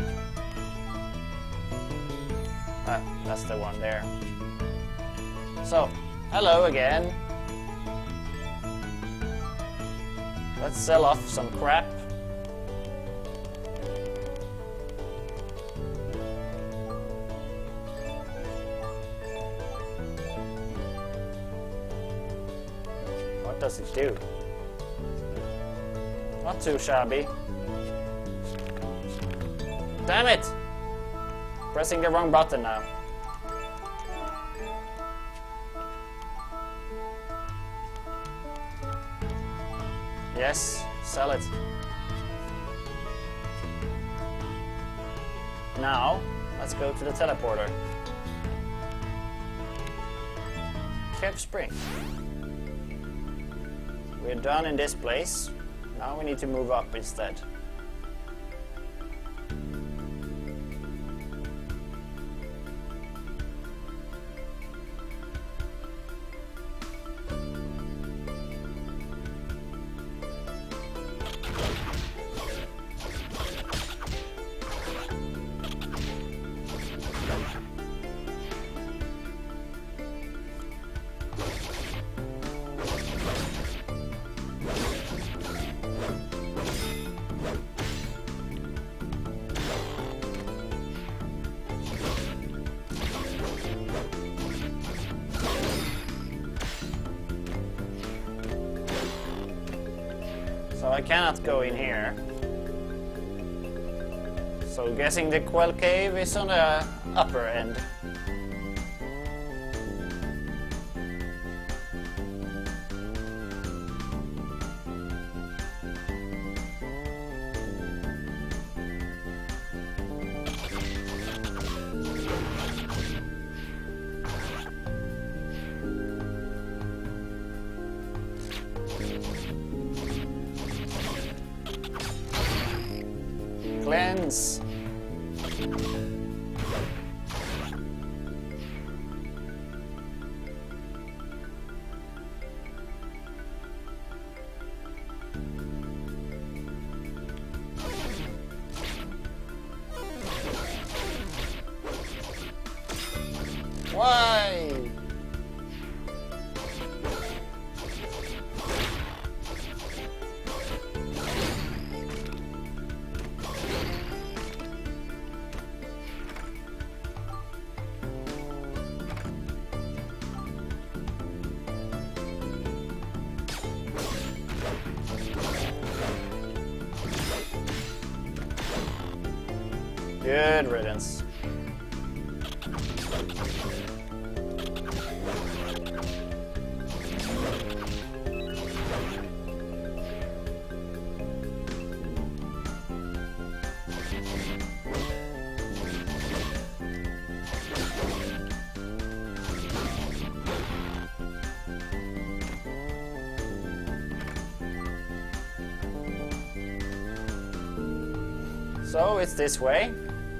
Ah, that's the one there. So, hello again. Let's sell off some crap. What does it do? Not too shabby. Damn it! Pressing the wrong button now. Yes, sell it. Now, let's go to the teleporter. Cave Spring. We're done in this place. Now we need to move up instead. So I cannot go in here. So guessing the Quell Cave is on the upper end. Cleanse. Why? Good riddance. So it's this way.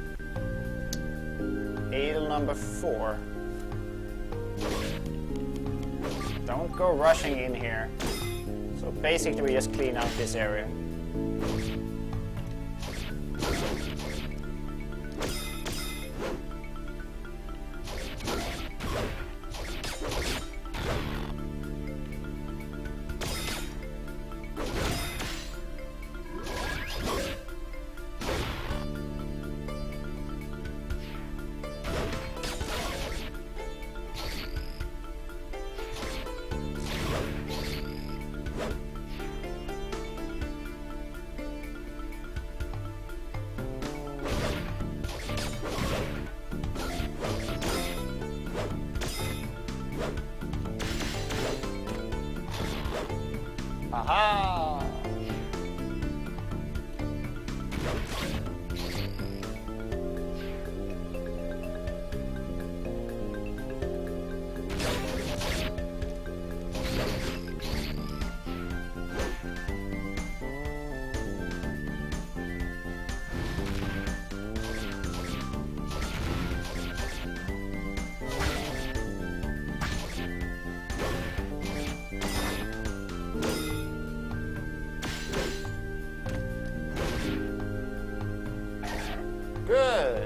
Ale number four. Don't go rushing in here. So basically we just clean out this area. Aha! Good.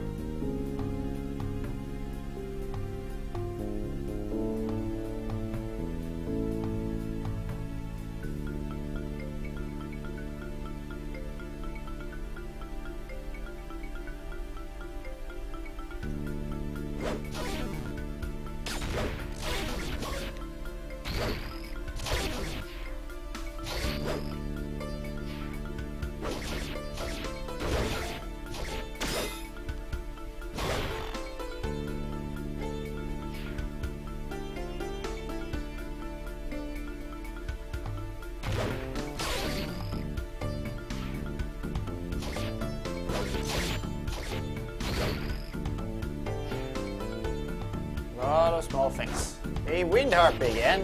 A lot of small things. A wind harp again.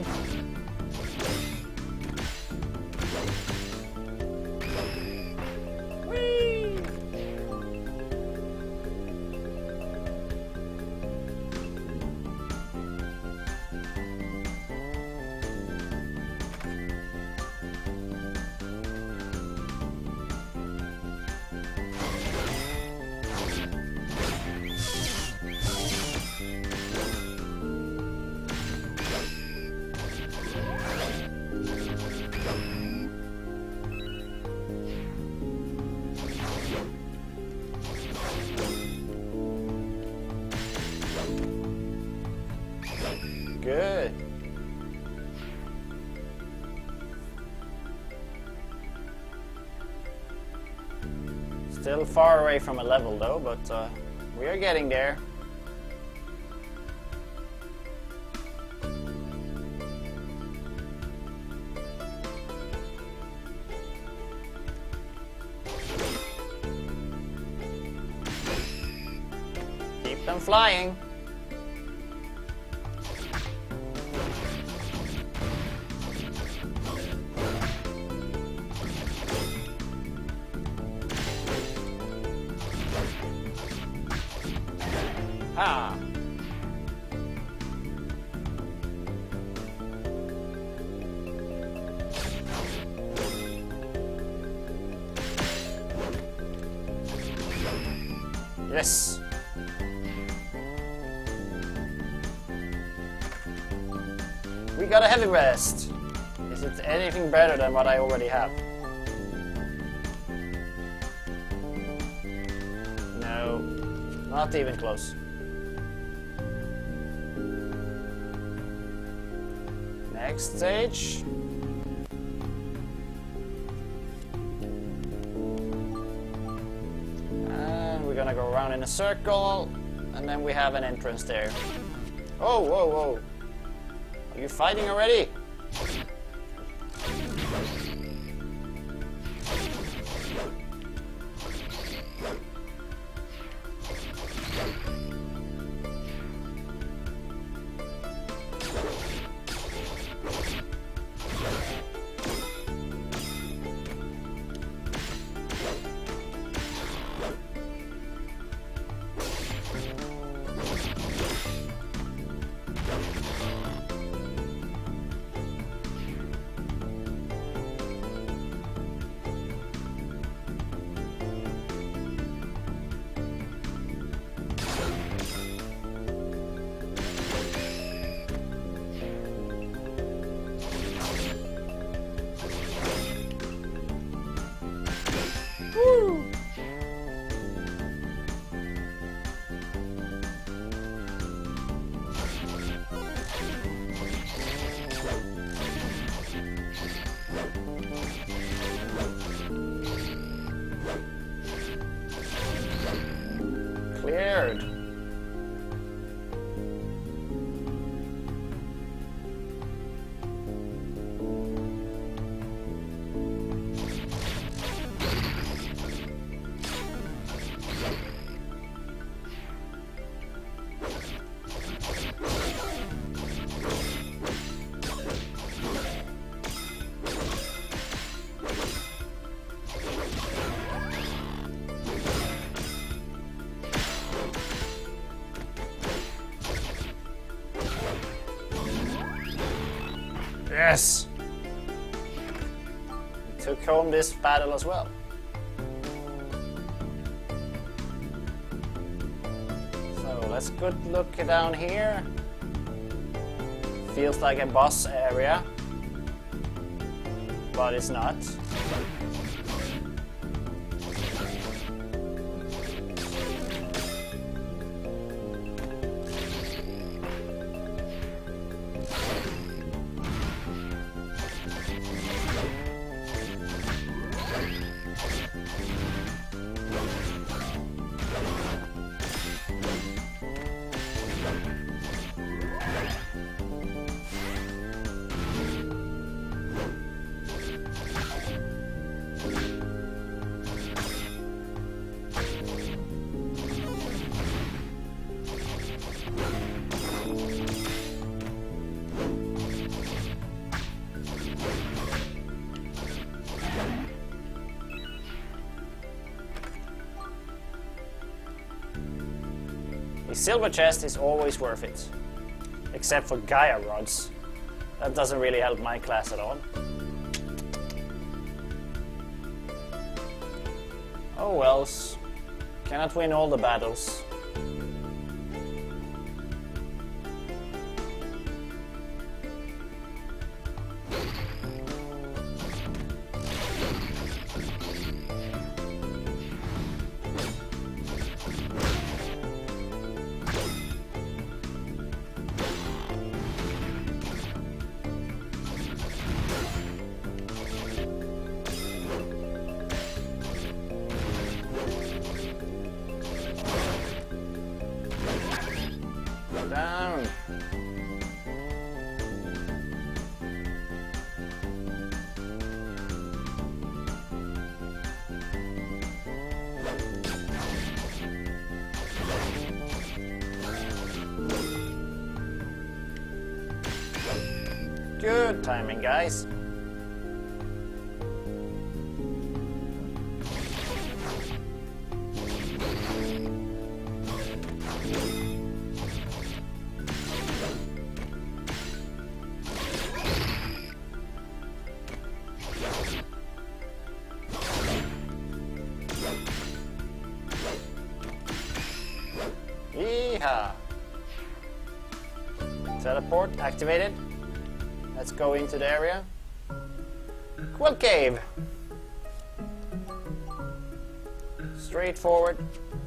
Whee! Good. Still far away from a level though, but uh, we are getting there. Keep them flying. Ah. Yes. We got a heavy rest. Is it anything better than what I already have? No, not even close. Next stage. And we're gonna go around in a circle, and then we have an entrance there. Oh, whoa, whoa. Are you fighting already? Woo! Cleared. Yes! We took home this battle as well. So let's good look down here. Feels like a boss area, but it's not. The silver chest is always worth it, except for Gaia rods. That doesn't really help my class at all. Oh wells, cannot win all the battles. Good timing, guys. Yeehaw! Teleport activated. Let's go into the area. Quill cave. Straight forward.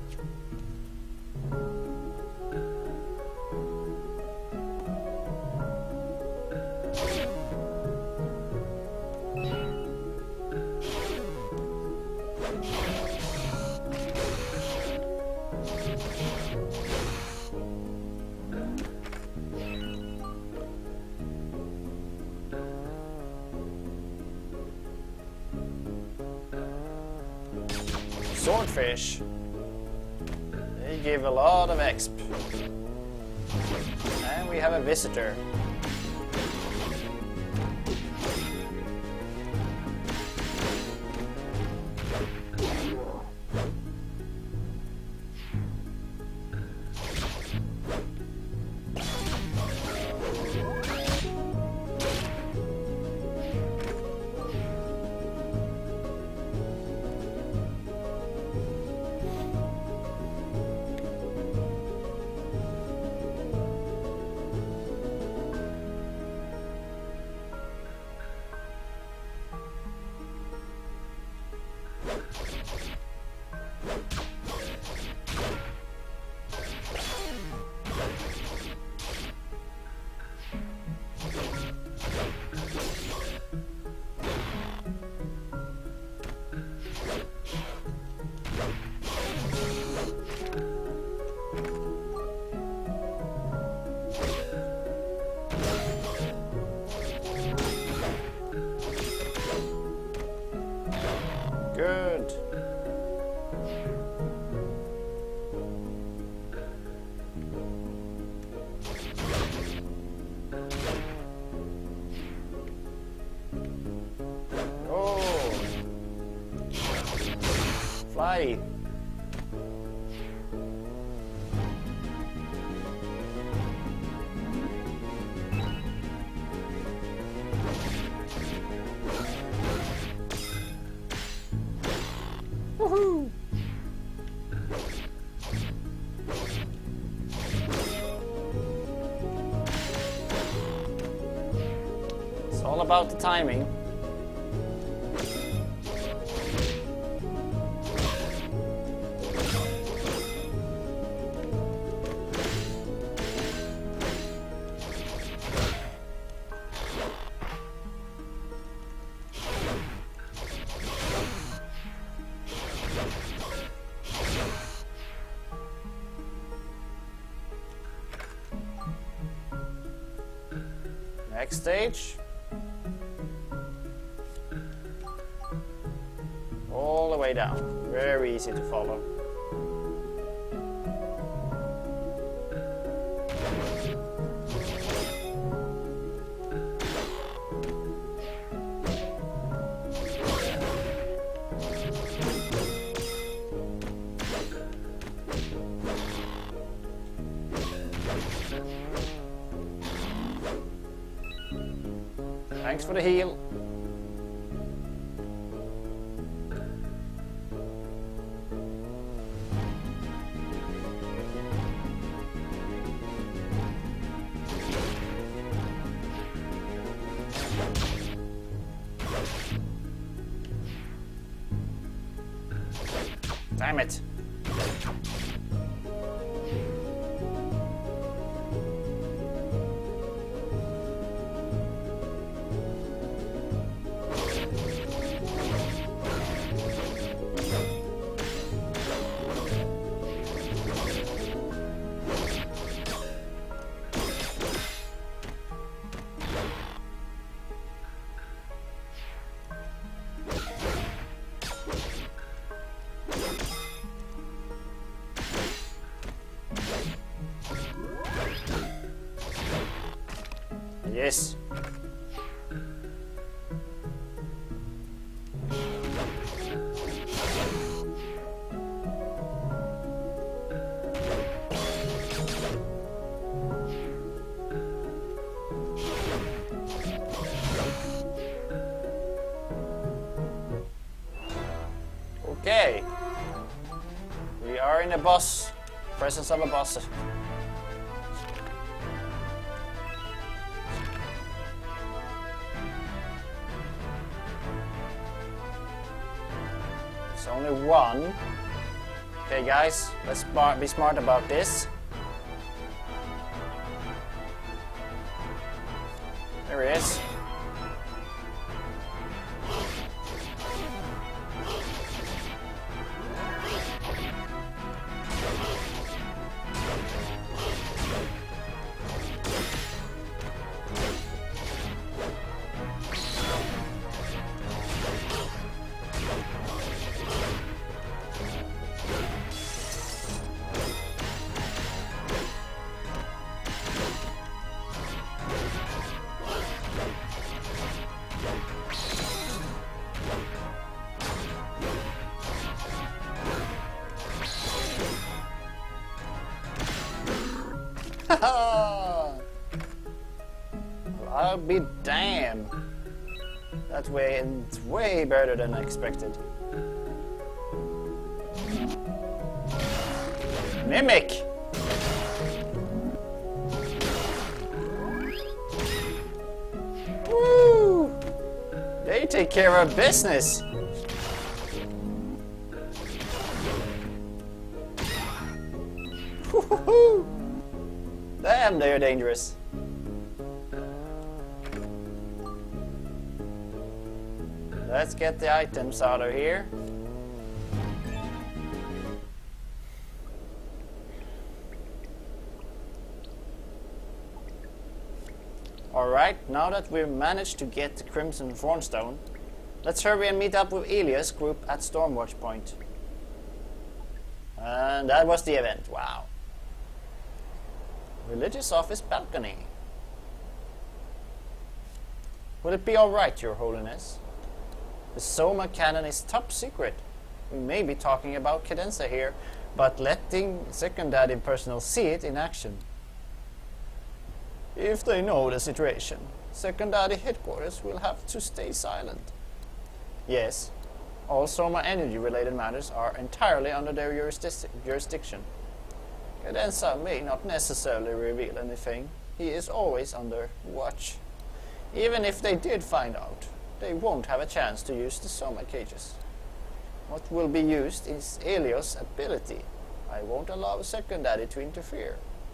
Swordfish. They give a lot of X P. And we have a visitor. Good. Oh. Fly. Woohoo! It's all about the timing. Next stage. All the way down. Very easy to follow. Thanks for the heal. Damn it. Yes. boss. Presence of a boss. It's only one. Okay guys, let's be smart about this. There he is. Well, I'll be damned. That way, it's way better than I expected. Mimic! Woo! They take care of business. Woo-hoo-hoo! Damn, they're dangerous. Let's get the items out of here. Alright, now that we've managed to get the Crimson Thornstone, let's hurry and meet up with Elias' group at Stormwatch Point. And that was the event, wow. Religious office balcony. Would it be alright, Your Holiness? The Soma cannon is top secret. We may be talking about Cadenza here, but letting Second Daddy personnel see it in action. If they know the situation, Second Daddy headquarters will have to stay silent. Yes, all Soma energy-related matters are entirely under their jurisdic jurisdiction. Cadenza may not necessarily reveal anything. He is always under watch. Even if they did find out, they won't have a chance to use the Soma cages. What will be used is Elios' ability. I won't allow Second Daddy to interfere.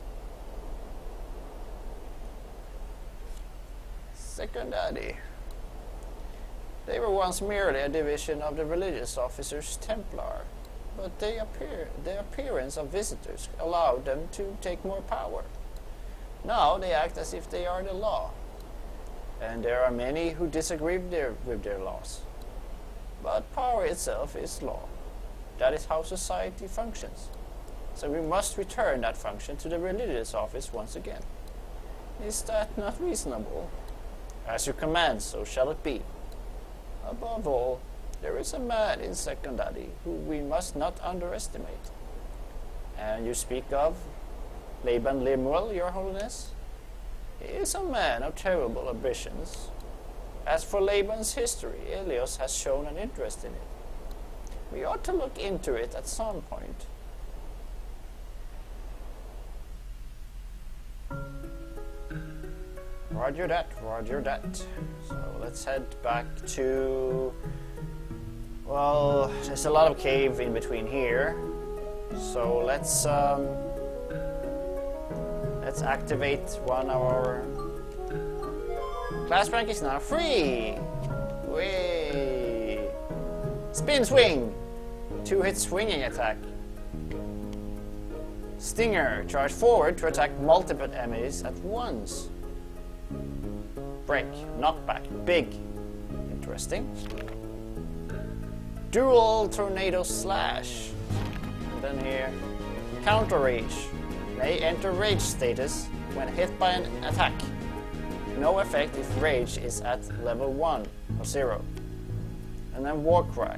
Second Daddy. They were once merely a division of the religious officers Templar, but they appear, the appearance of visitors allowed them to take more power. Now they act as if they are the law, and there are many who disagree with their, with their laws. But power itself is law. That is how society functions. So we must return that function to the religious office once again. Is that not reasonable? As you command, so shall it be. Above all, there is a man in Second Daddy who we must not underestimate. And you speak of Laban Lemuel, Your Holiness? He is a man of terrible ambitions. As for Laban's history, Elios has shown an interest in it. We ought to look into it at some point. Roger that, roger that. So let's head back to... Well, there's a lot of cave in between here. So let's um, let's activate one of our... Class rank is now free! Whee! Spin swing! Two-hit swinging attack. Stinger, charge forward to attack multiple enemies at once. Break, knockback, big. Interesting. Dual tornado slash. And then here, counter rage. May enter rage status when hit by an attack. No effect if rage is at level one or zero. And then war cry.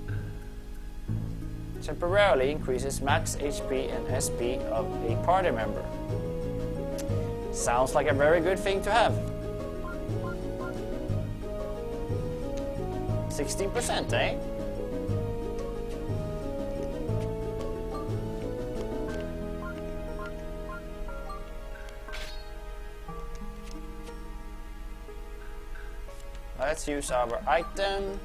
Temporarily increases max H P and S P of a party member. Sounds like a very good thing to have. sixteen percent, eh? Let's use our item.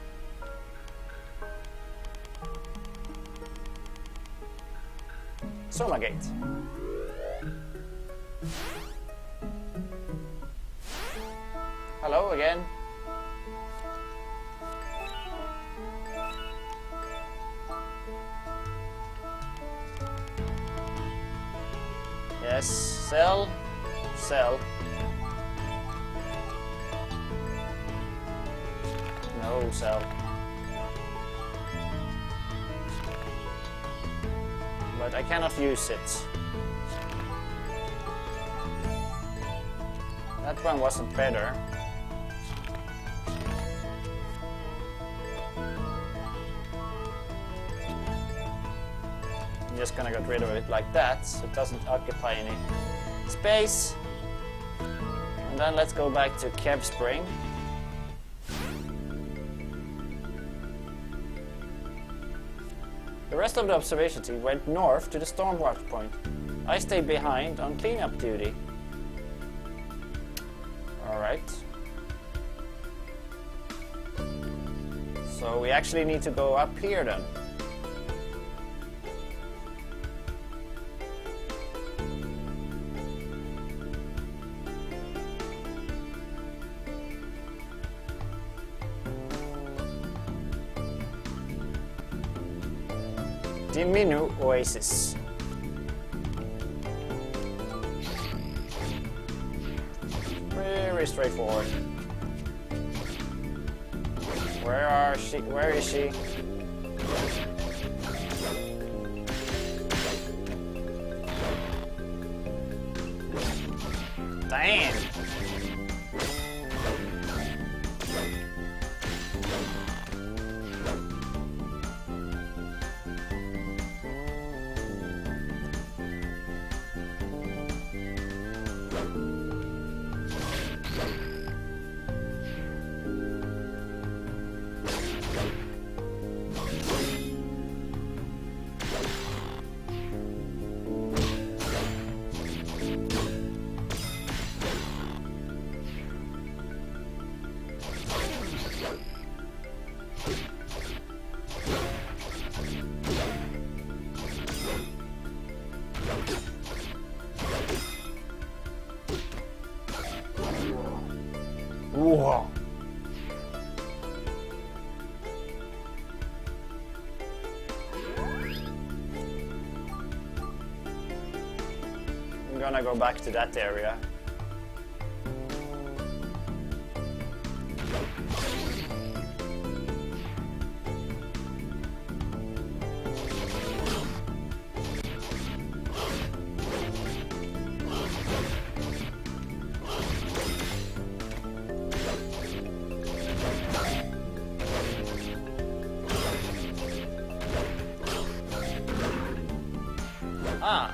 Soma gate. Hello again. Yes, sell, sell. No, sell. But I cannot use it. That one wasn't better. I'm just gonna get rid of it like that, so it doesn't occupy any space. And then let's go back to Kev Spring. The rest of the observation team went north to the stormwatch point. I stayed behind on cleanup duty. Alright. So we actually need to go up here then. The Minu Oasis. Very straightforward. Where are she? Where is she? Damn! Whoa. I'm gonna go back to that area. Ah.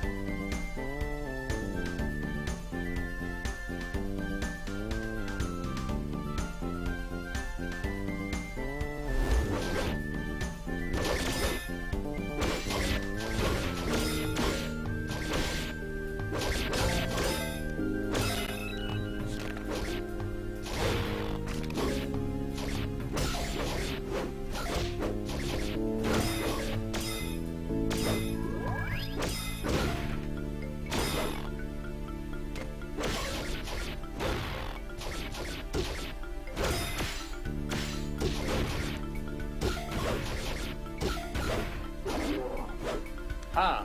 Ah.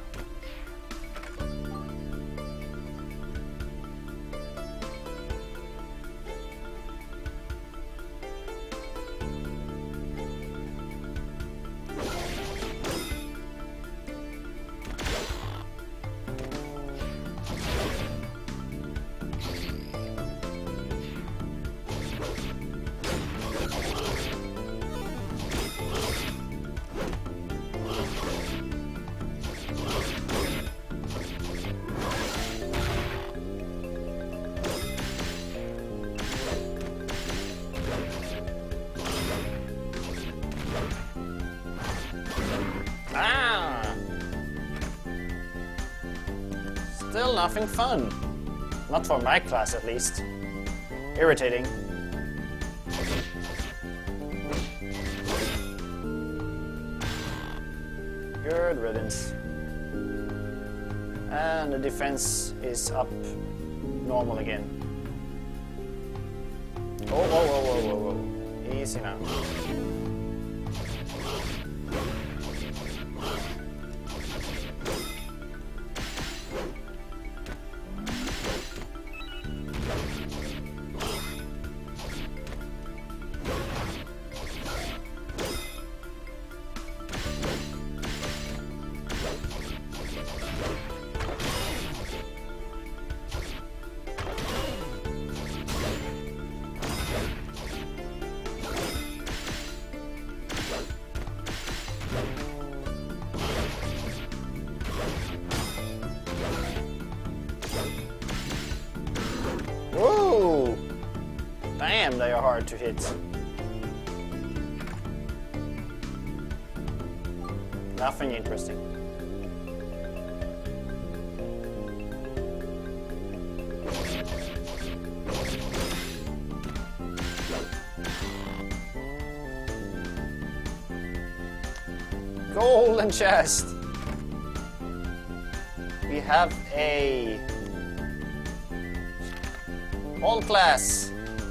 Ah! Still nothing fun. Not for my class, at least. Irritating. Good riddance. And the defense is up normal again. Oh, whoa, whoa, whoa, whoa, whoa. Easy now. Whoa! Damn, they are hard to hit. Nothing interesting. Golden chest! We have a all class.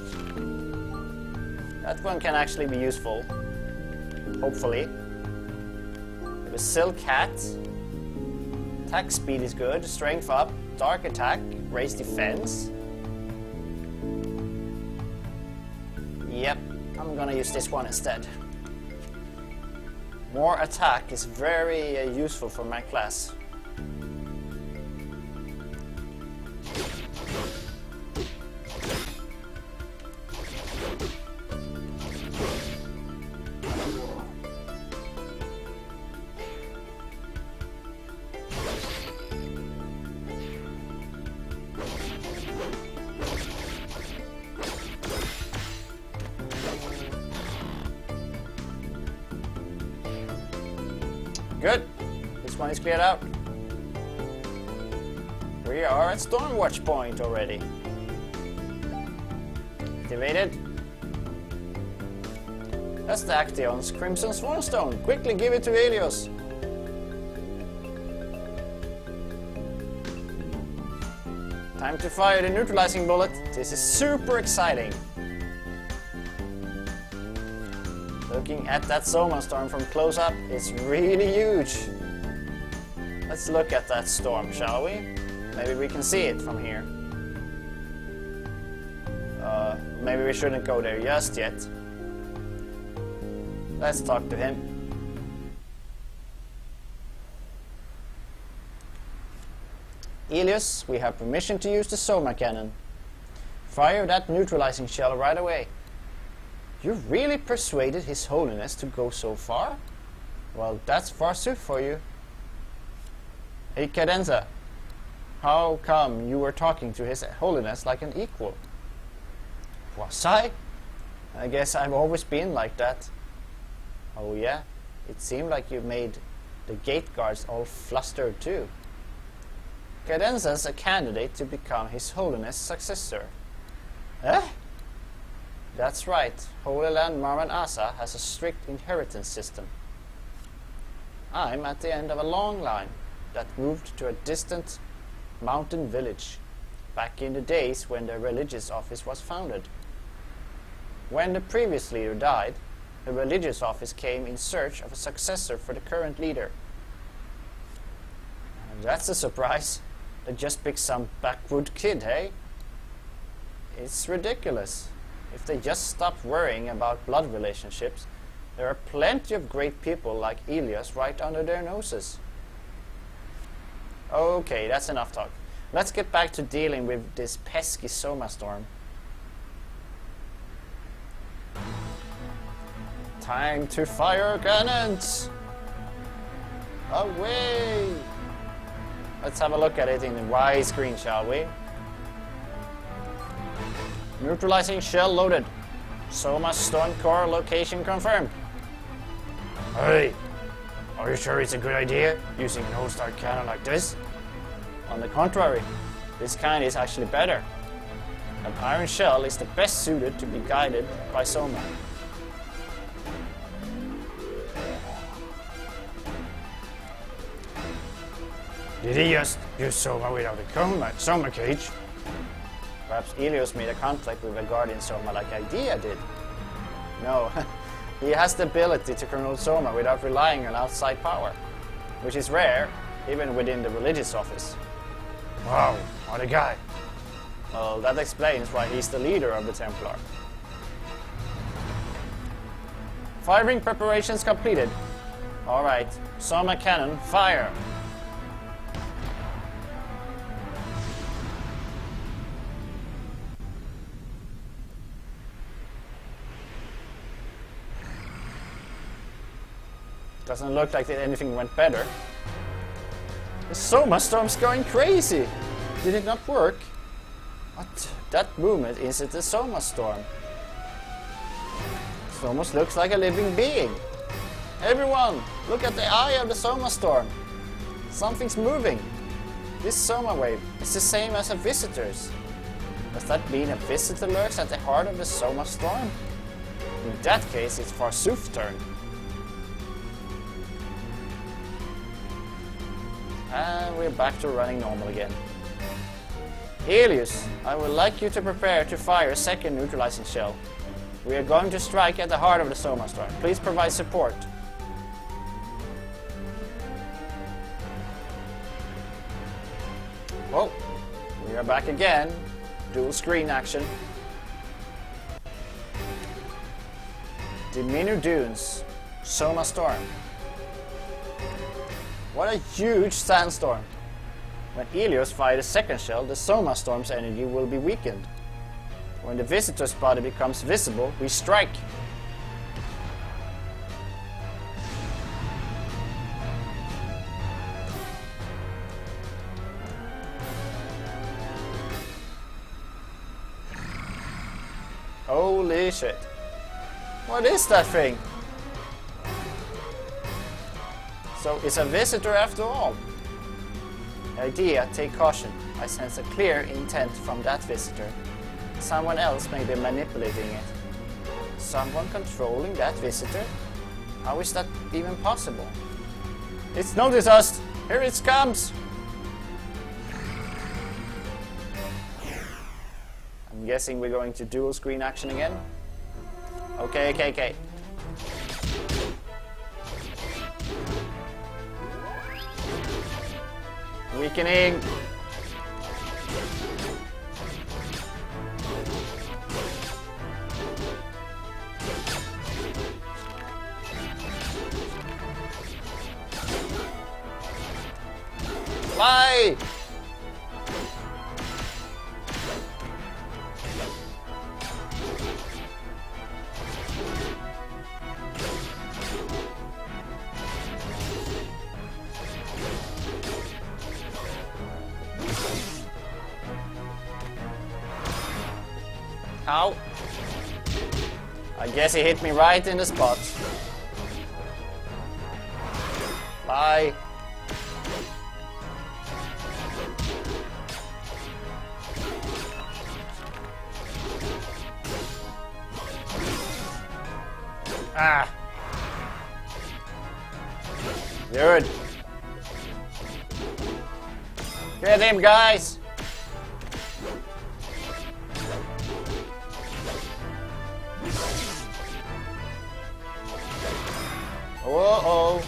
That one can actually be useful. Hopefully. The silk hat. Attack speed is good. Strength up. Dark attack. Raise defense. Yep. I'm gonna use this one instead. More attack is very uh, useful for my class. Good. This one is cleared out. We are at Stormwatch point already. Activated. That's the Acteon's Crimson Swanstone. Quickly give it to Helios. Time to fire the neutralizing bullet. This is super exciting. Looking at that Soma storm from close up, it's really huge. Let's look at that storm, shall we? Maybe we can see it from here. Uh, maybe we shouldn't go there just yet. Let's talk to him. Helios, we have permission to use the Soma cannon. Fire that neutralizing shell right away. You really persuaded His Holiness to go so far? Well, that's farcical for you. Hey Cadenza, how come you were talking to His Holiness like an equal? Was I? I guess I've always been like that. Oh yeah, it seemed like you made the gate guards all flustered too. Cadenza's a candidate to become His Holiness' successor. Eh? That's right, Holy Land Marwan Asa has a strict inheritance system. I'm at the end of a long line that moved to a distant mountain village back in the days when the religious office was founded. When the previous leader died, the religious office came in search of a successor for the current leader. And that's a surprise. They just picked some backwood kid, hey? It's ridiculous. If they just stopped worrying about blood relationships, there are plenty of great people like Helios right under their noses. Okay, that's enough talk. Let's get back to dealing with this pesky Soma storm. Time to fire cannons! Away! Let's have a look at it in the widescreen, shall we? Neutralizing shell loaded. Soma storm core location confirmed. Hey, are you sure it's a good idea using an all-star cannon like this? On the contrary, this kind is actually better. An iron shell is the best suited to be guided by Soma. Did he just use Soma without a coma, Soma cage? Perhaps Ilios made a contract with a guardian Soma like Idea did. No, he has the ability to control Soma without relying on outside power, which is rare even within the religious office. Wow, what a guy. Well, that explains why he's the leader of the Templar. Firing preparations completed. Alright, Soma cannon, fire! Doesn't look like anything went better. The Soma storm's going crazy! Did it not work? What? That movement isn't the Soma storm. It almost looks like a living being. Everyone, look at the eye of the Soma storm. Something's moving. This Soma wave is the same as a visitor's. Does that mean a visitor lurks at the heart of the Soma storm? In that case, it's Farsuf's turn. And we're back to running normal again. Helios, I would like you to prepare to fire a second neutralizing shell. We are going to strike at the heart of the Soma storm. Please provide support. Well, we are back again. Dual screen action. Diminu Dunes, Soma storm. What a huge sandstorm! When Ilios fires a second shell, the Soma storm's energy will be weakened. When the visitor's body becomes visible, we strike. Holy shit! What is that thing? So it's a visitor after all. Idea, take caution. I sense a clear intent from that visitor. Someone else may be manipulating it. Someone controlling that visitor? How is that even possible? It's noticed us! Here it comes! I'm guessing we're going to dual screen action again. Okay, okay, okay. Weakening. Fly! Ow. I guess he hit me right in the spot. Bye. Ah. Good. Get him, guys. Uh-oh.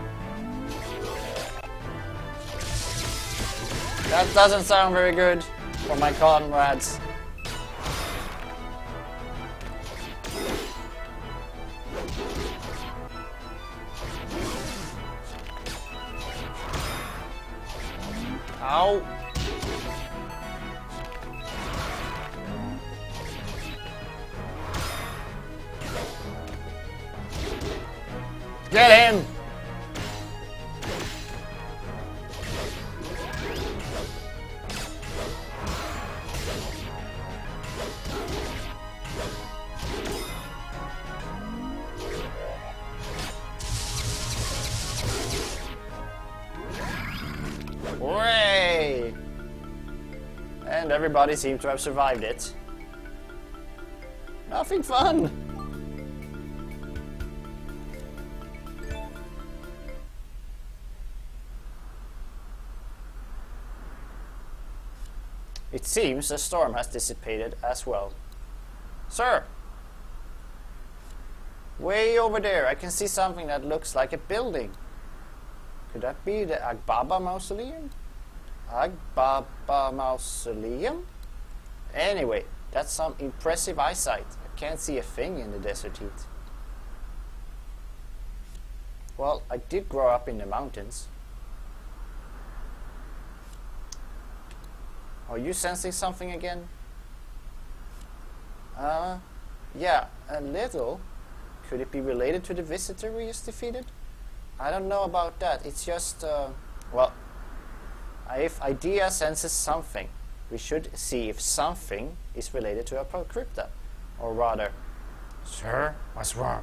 That doesn't sound very good for my comrades. Ow. Get him! Hooray! And everybody seemed to have survived it. having fun! It seems the storm has dissipated as well. Sir! Way over there, I can see something that looks like a building. Could that be the Agbaba Mausoleum? Agbaba Mausoleum? Anyway, that's some impressive eyesight. I can't see a thing in the desert heat. Well, I did grow up in the mountains. Are you sensing something again? Uh, yeah, a little. Could it be related to the visitor we just defeated? I don't know about that. It's just, uh, well, if Idea senses something, we should see if something is related to Apocrypta. Or rather, Sir, what's wrong?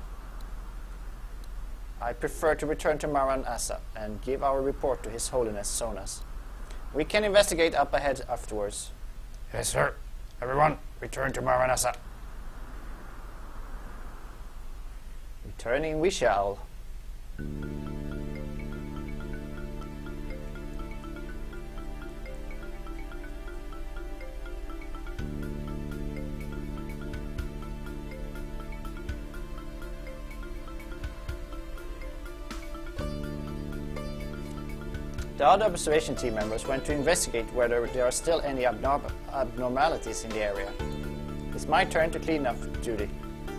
I prefer to return to Maran Asa and give our report to His Holiness Sonas. We can investigate up ahead afterwards. Yes, sir. Everyone, return to Maranasa. Returning we shall. The other observation team members went to investigate whether there are still any abnorm abnormalities in the area. It's my turn to clean up duty.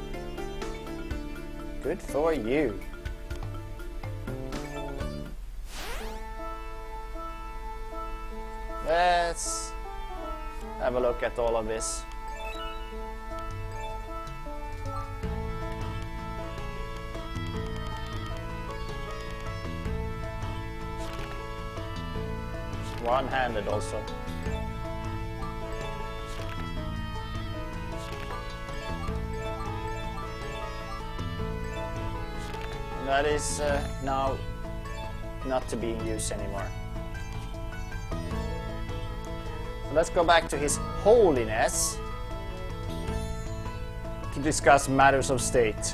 Good for you. Let's have a look at all of this. One-handed also. And that is uh, now not to be in use anymore. So let's go back to His Holiness to discuss matters of state.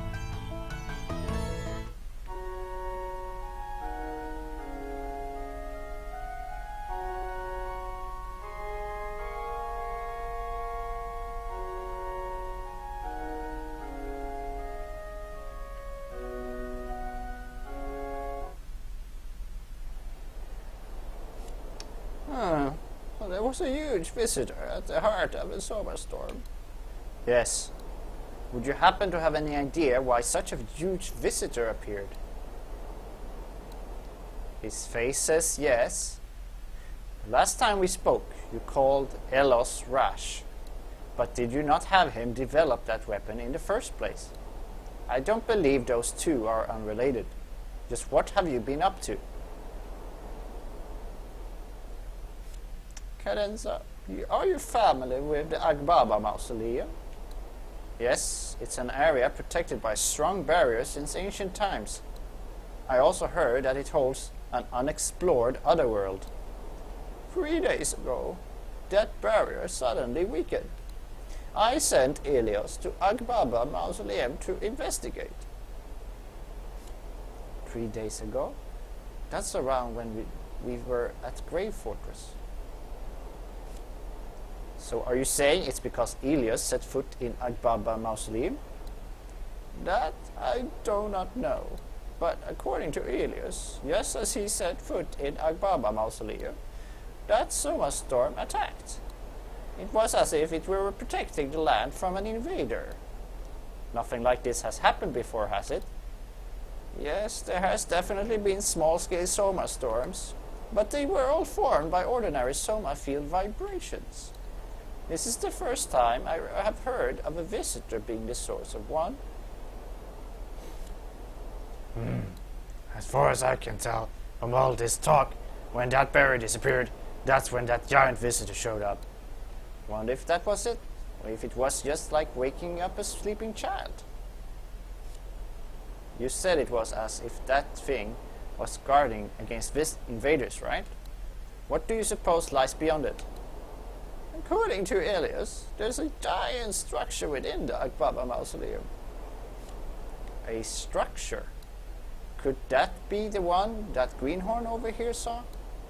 Ah, well, there was a huge visitor at the heart of the Soma storm. Yes. Would you happen to have any idea why such a huge visitor appeared? His face says yes. The last time we spoke, you called Elos rash. But did you not have him develop that weapon in the first place? I don't believe those two are unrelated. Just what have you been up to? Cadenza, are you familiar with the Agbaba Mausoleum? Yes, it's an area protected by strong barriers since ancient times. I also heard that it holds an unexplored otherworld. Three days ago, that barrier suddenly weakened. I sent Elios to Agbaba Mausoleum to investigate. Three days ago? That's around when we, we were at Grave Fortress. So are you saying it's because Elios set foot in Agbaba Mausoleum? That I do not know. But according to Elios, just as he set foot in Agbaba Mausoleum, that Soma storm attacked. It was as if it were protecting the land from an invader. Nothing like this has happened before, has it? Yes, there has definitely been small-scale Soma storms, but they were all formed by ordinary Soma field vibrations. This is the first time I have heard of a visitor being the source of one. Hmm. As far as I can tell from all this talk, when that barrier disappeared, that's when that giant visitor showed up. Wonder if that was it, or if it was just like waking up a sleeping child. You said it was as if that thing was guarding against vis invaders, right? What do you suppose lies beyond it? According to Elias, there's a giant structure within the Akbaba mausoleum. A structure? Could that be the one that Greenhorn over here saw?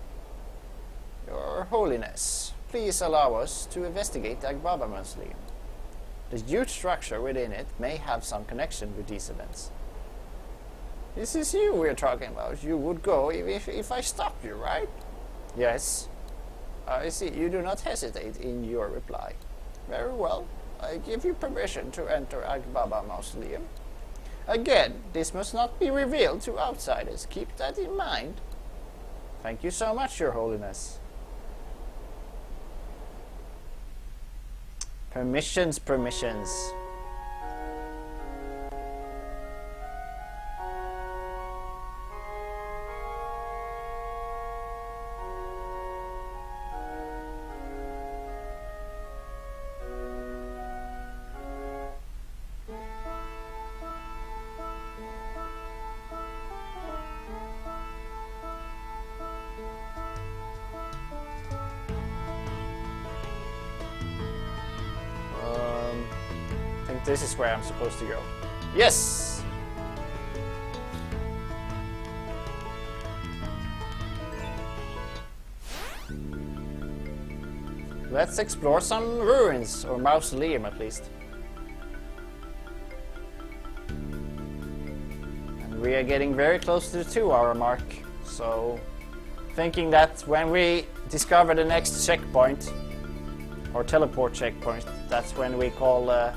Your Holiness, please allow us to investigate the Akbaba mausoleum. The huge structure within it may have some connection with these events. This is you we're talking about. You would go if, if I stopped you, right? Yes. I see. You do not hesitate in your reply. Very well. I give you permission to enter Akbaba mausoleum. Again, this must not be revealed to outsiders. Keep that in mind. Thank you so much, Your Holiness. Permissions, permissions. This is where I'm supposed to go. Yes! Let's explore some ruins, or mausoleum at least. And we are getting very close to the two hour mark, so thinking that when we discover the next checkpoint, or teleport checkpoint, that's when we call uh,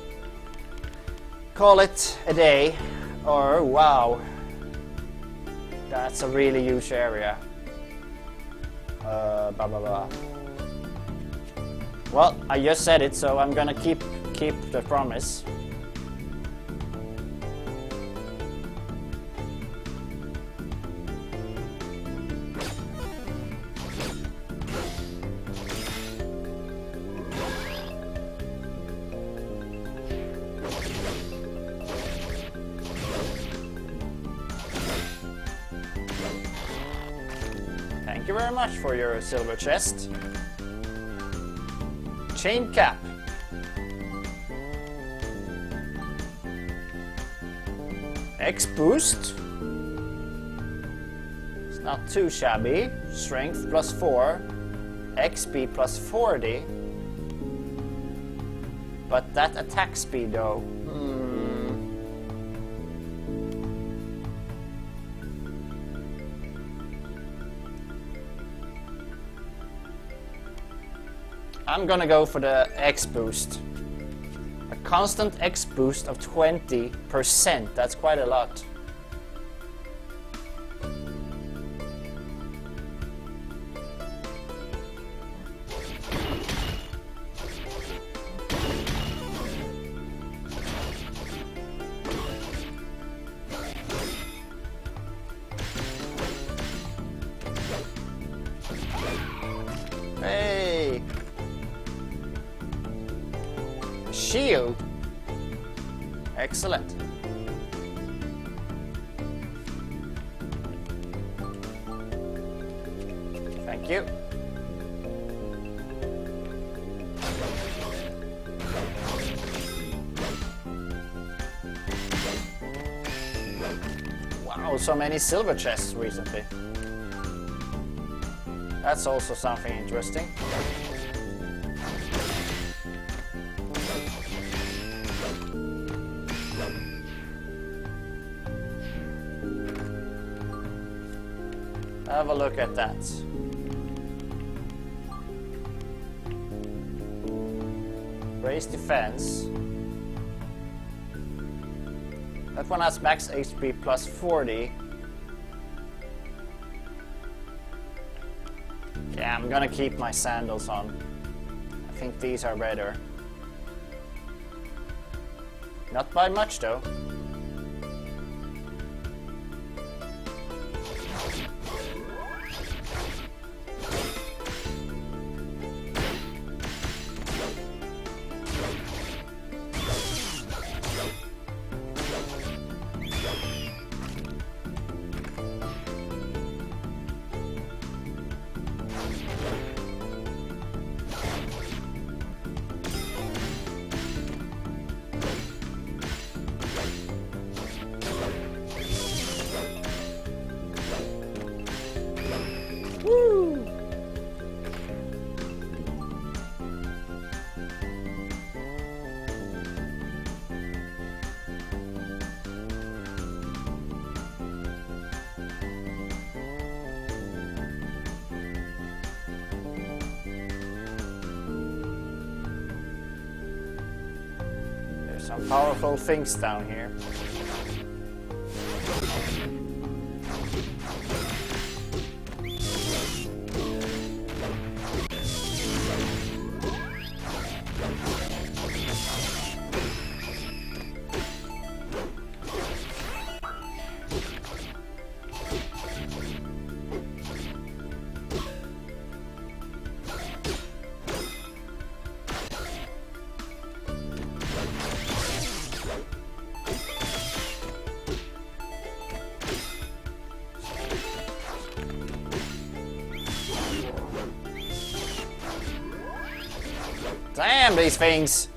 call it a day. Or wow, that's a really huge area. Uh, blah blah blah. Well, I just said it, so I'm gonna keep keep the promise. Thank you very much for your silver chest. Chain cap. X boost. It's not too shabby. Strength plus four. X P plus forty. But that attack speed though. Hmm. I'm gonna go for the X boost. A constant X boost of twenty percent. That's quite a lot. Hey! Shield. Excellent. Thank you. Wow, so many silver chests recently. That's also something interesting. Have a look at that. Raise defense. That one has max H P plus forty. Yeah, I'm gonna keep my sandals on. I think these are better. Not by much though. Some powerful things down here. Damn these things!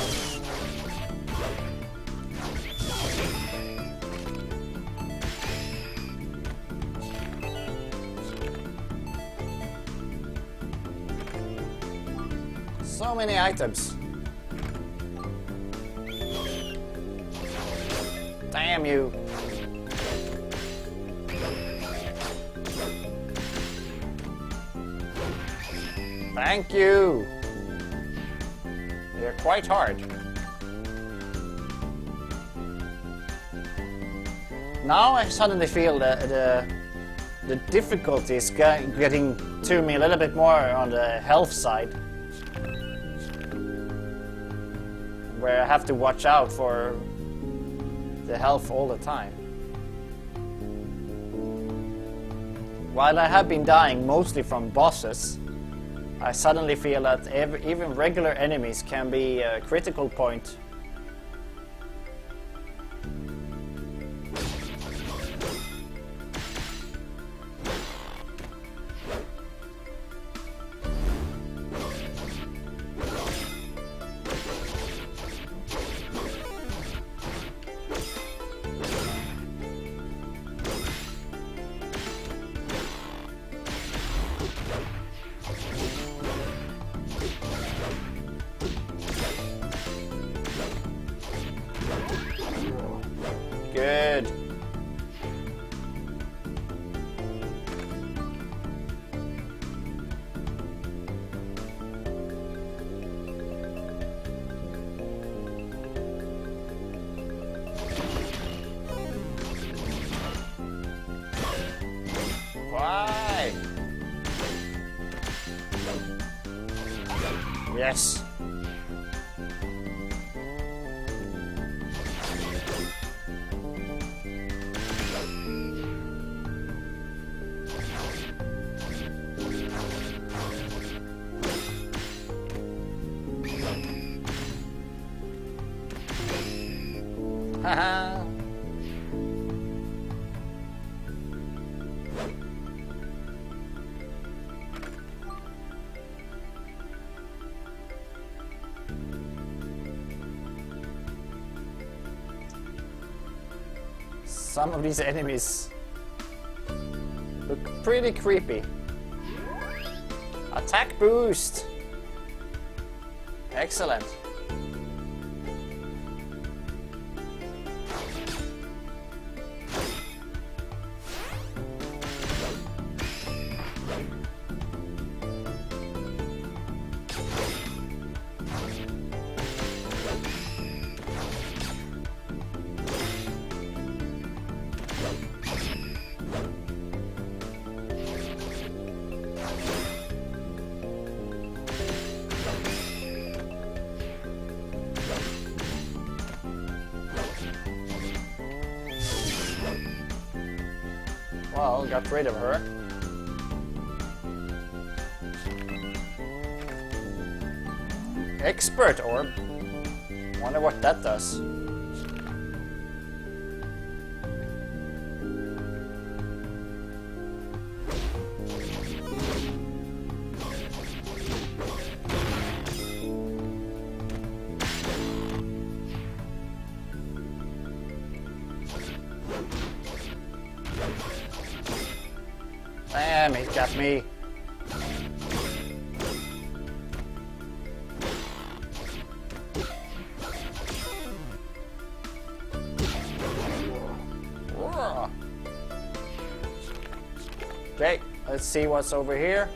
So many items. Damn you. Thank you. They're quite hard. Now I suddenly feel the the, the difficulty is getting to me a little bit more on the health side, where I have to watch out for the health all the time. While I have been dying mostly from bosses, I suddenly feel that every, even regular enemies can be a critical point. Good. Why? Yes. Haha. Some of these enemies look pretty creepy. Attack boost. Excellent. Well, got rid of her. Expert orb. Wonder what that does. Damn, he got me. Okay, let's see what's over here.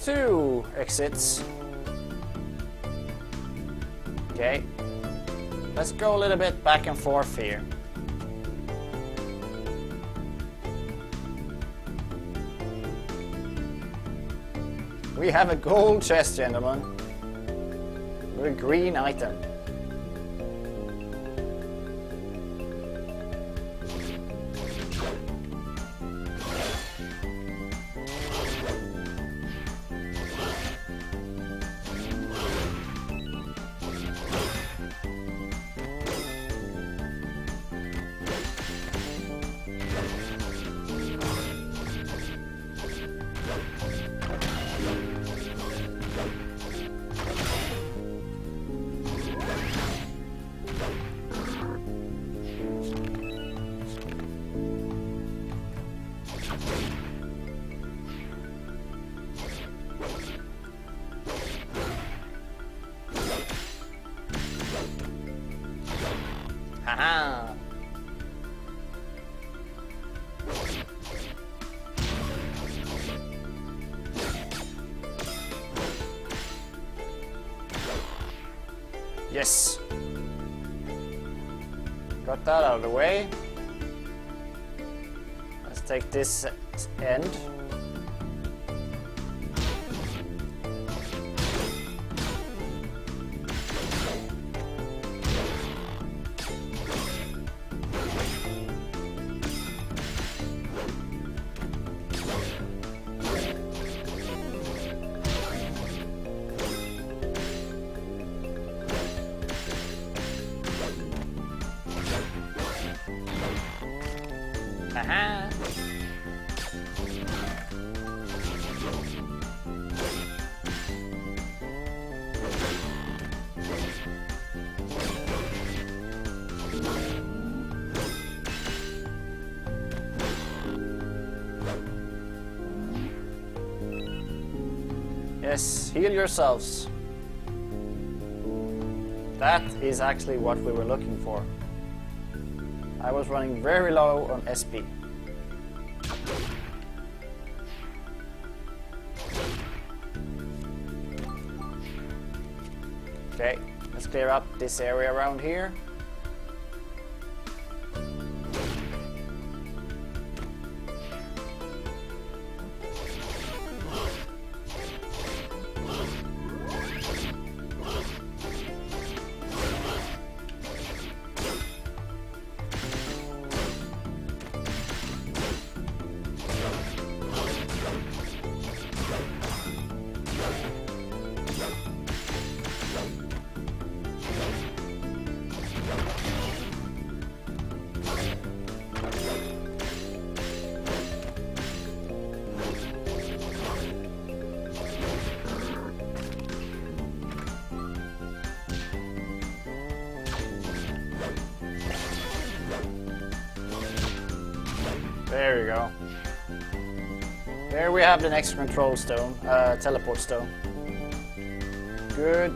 two exits. Okay. Let's go a little bit back and forth here. We have a gold chest, gentlemen. With a green item. Haha! Yes! Got that out of the way. Let's take this end. Haha! Yes, heal yourselves. That is actually what we were looking for. I was running very low on S P. Okay, let's clear up this area around here. There we go. There we have the next control stone, uh, teleport stone. Good.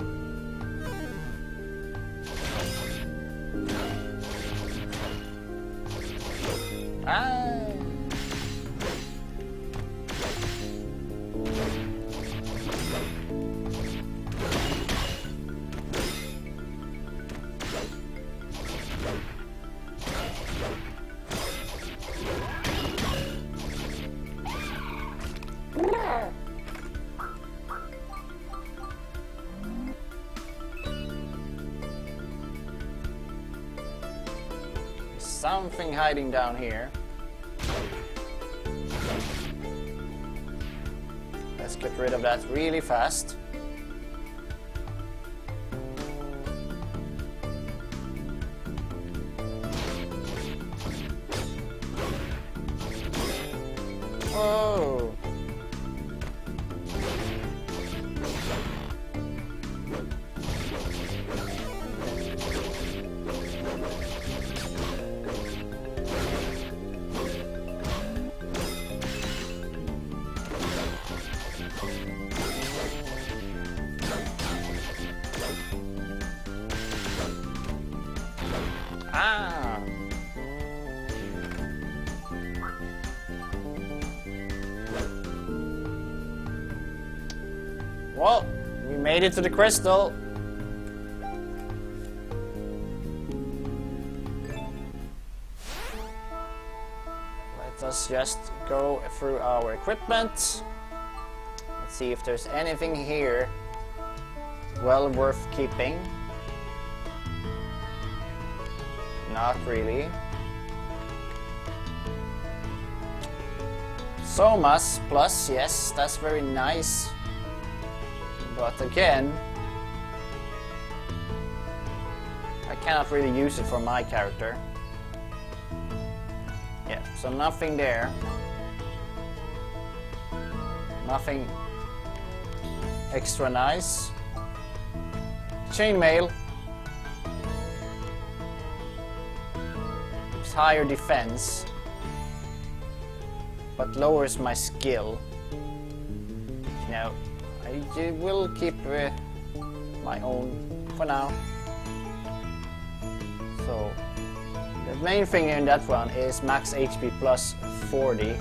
Ah. Something hiding down here. Let's get rid of that really fast. Whoa! Ah! Well, we made it to the crystal. Let us just go through our equipment. Let's see if there's anything here well worth keeping. Not really. Soma's plus, yes, that's very nice. But again, I cannot really use it for my character. Yeah, so nothing there. Nothing extra nice. Chainmail. It's higher defense, but lowers my skill. Now, I will keep uh, my own for now. So, the main thing in that one is max H P plus forty.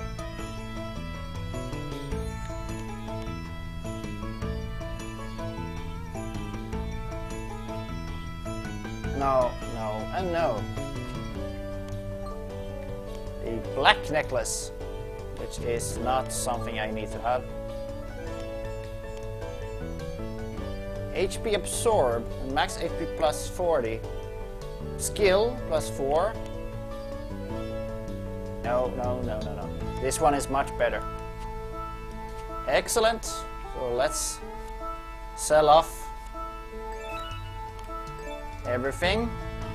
No, no, and no. A black necklace, which is not something I need to have. H P absorb, max H P plus forty. Skill plus four. No, no, no, no, no. This one is much better. Excellent. So let's sell off everything.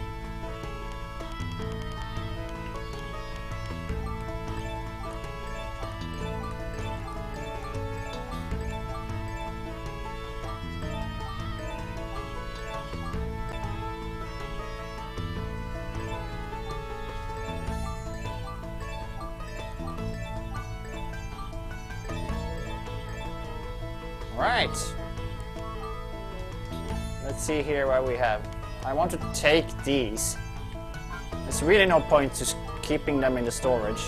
Right. Let's see here what we have. I want to take these. There's really no point to keeping them in the storage.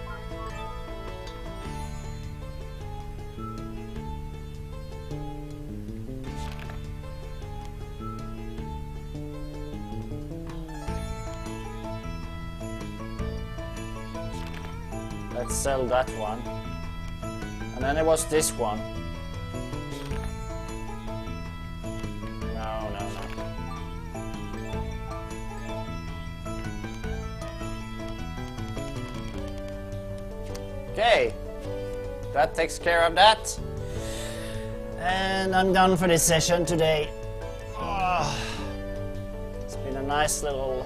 Let's sell that one. And then there was this one. Okay, that takes care of that. And I'm done for this session today. Oh, it's been a nice little,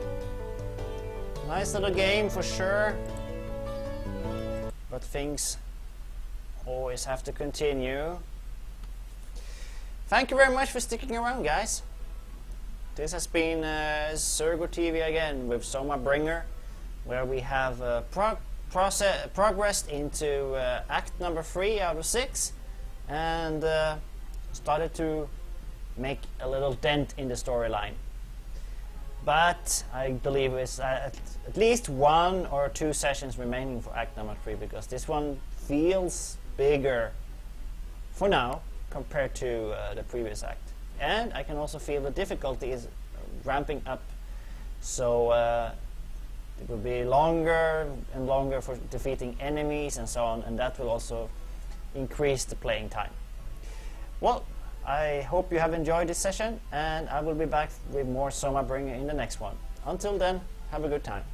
nice little game for sure. But things always have to continue. Thank you very much for sticking around, guys. This has been uh, ZirgoTV again with Soma Bringer, where we have uh, prog process progressed into uh, act number three out of six, and uh, started to make a little dent in the storyline. But I believe it's at, at least one or two sessions remaining for act number three, because this one feels bigger for now compared to uh, the previous act. And I can also feel the difficulty is ramping up, so uh, it will be longer and longer for defeating enemies and so on, and that will also increase the playing time. Well, I hope you have enjoyed this session, and I will be back with more Soma Bringer in the next one. Until then, have a good time.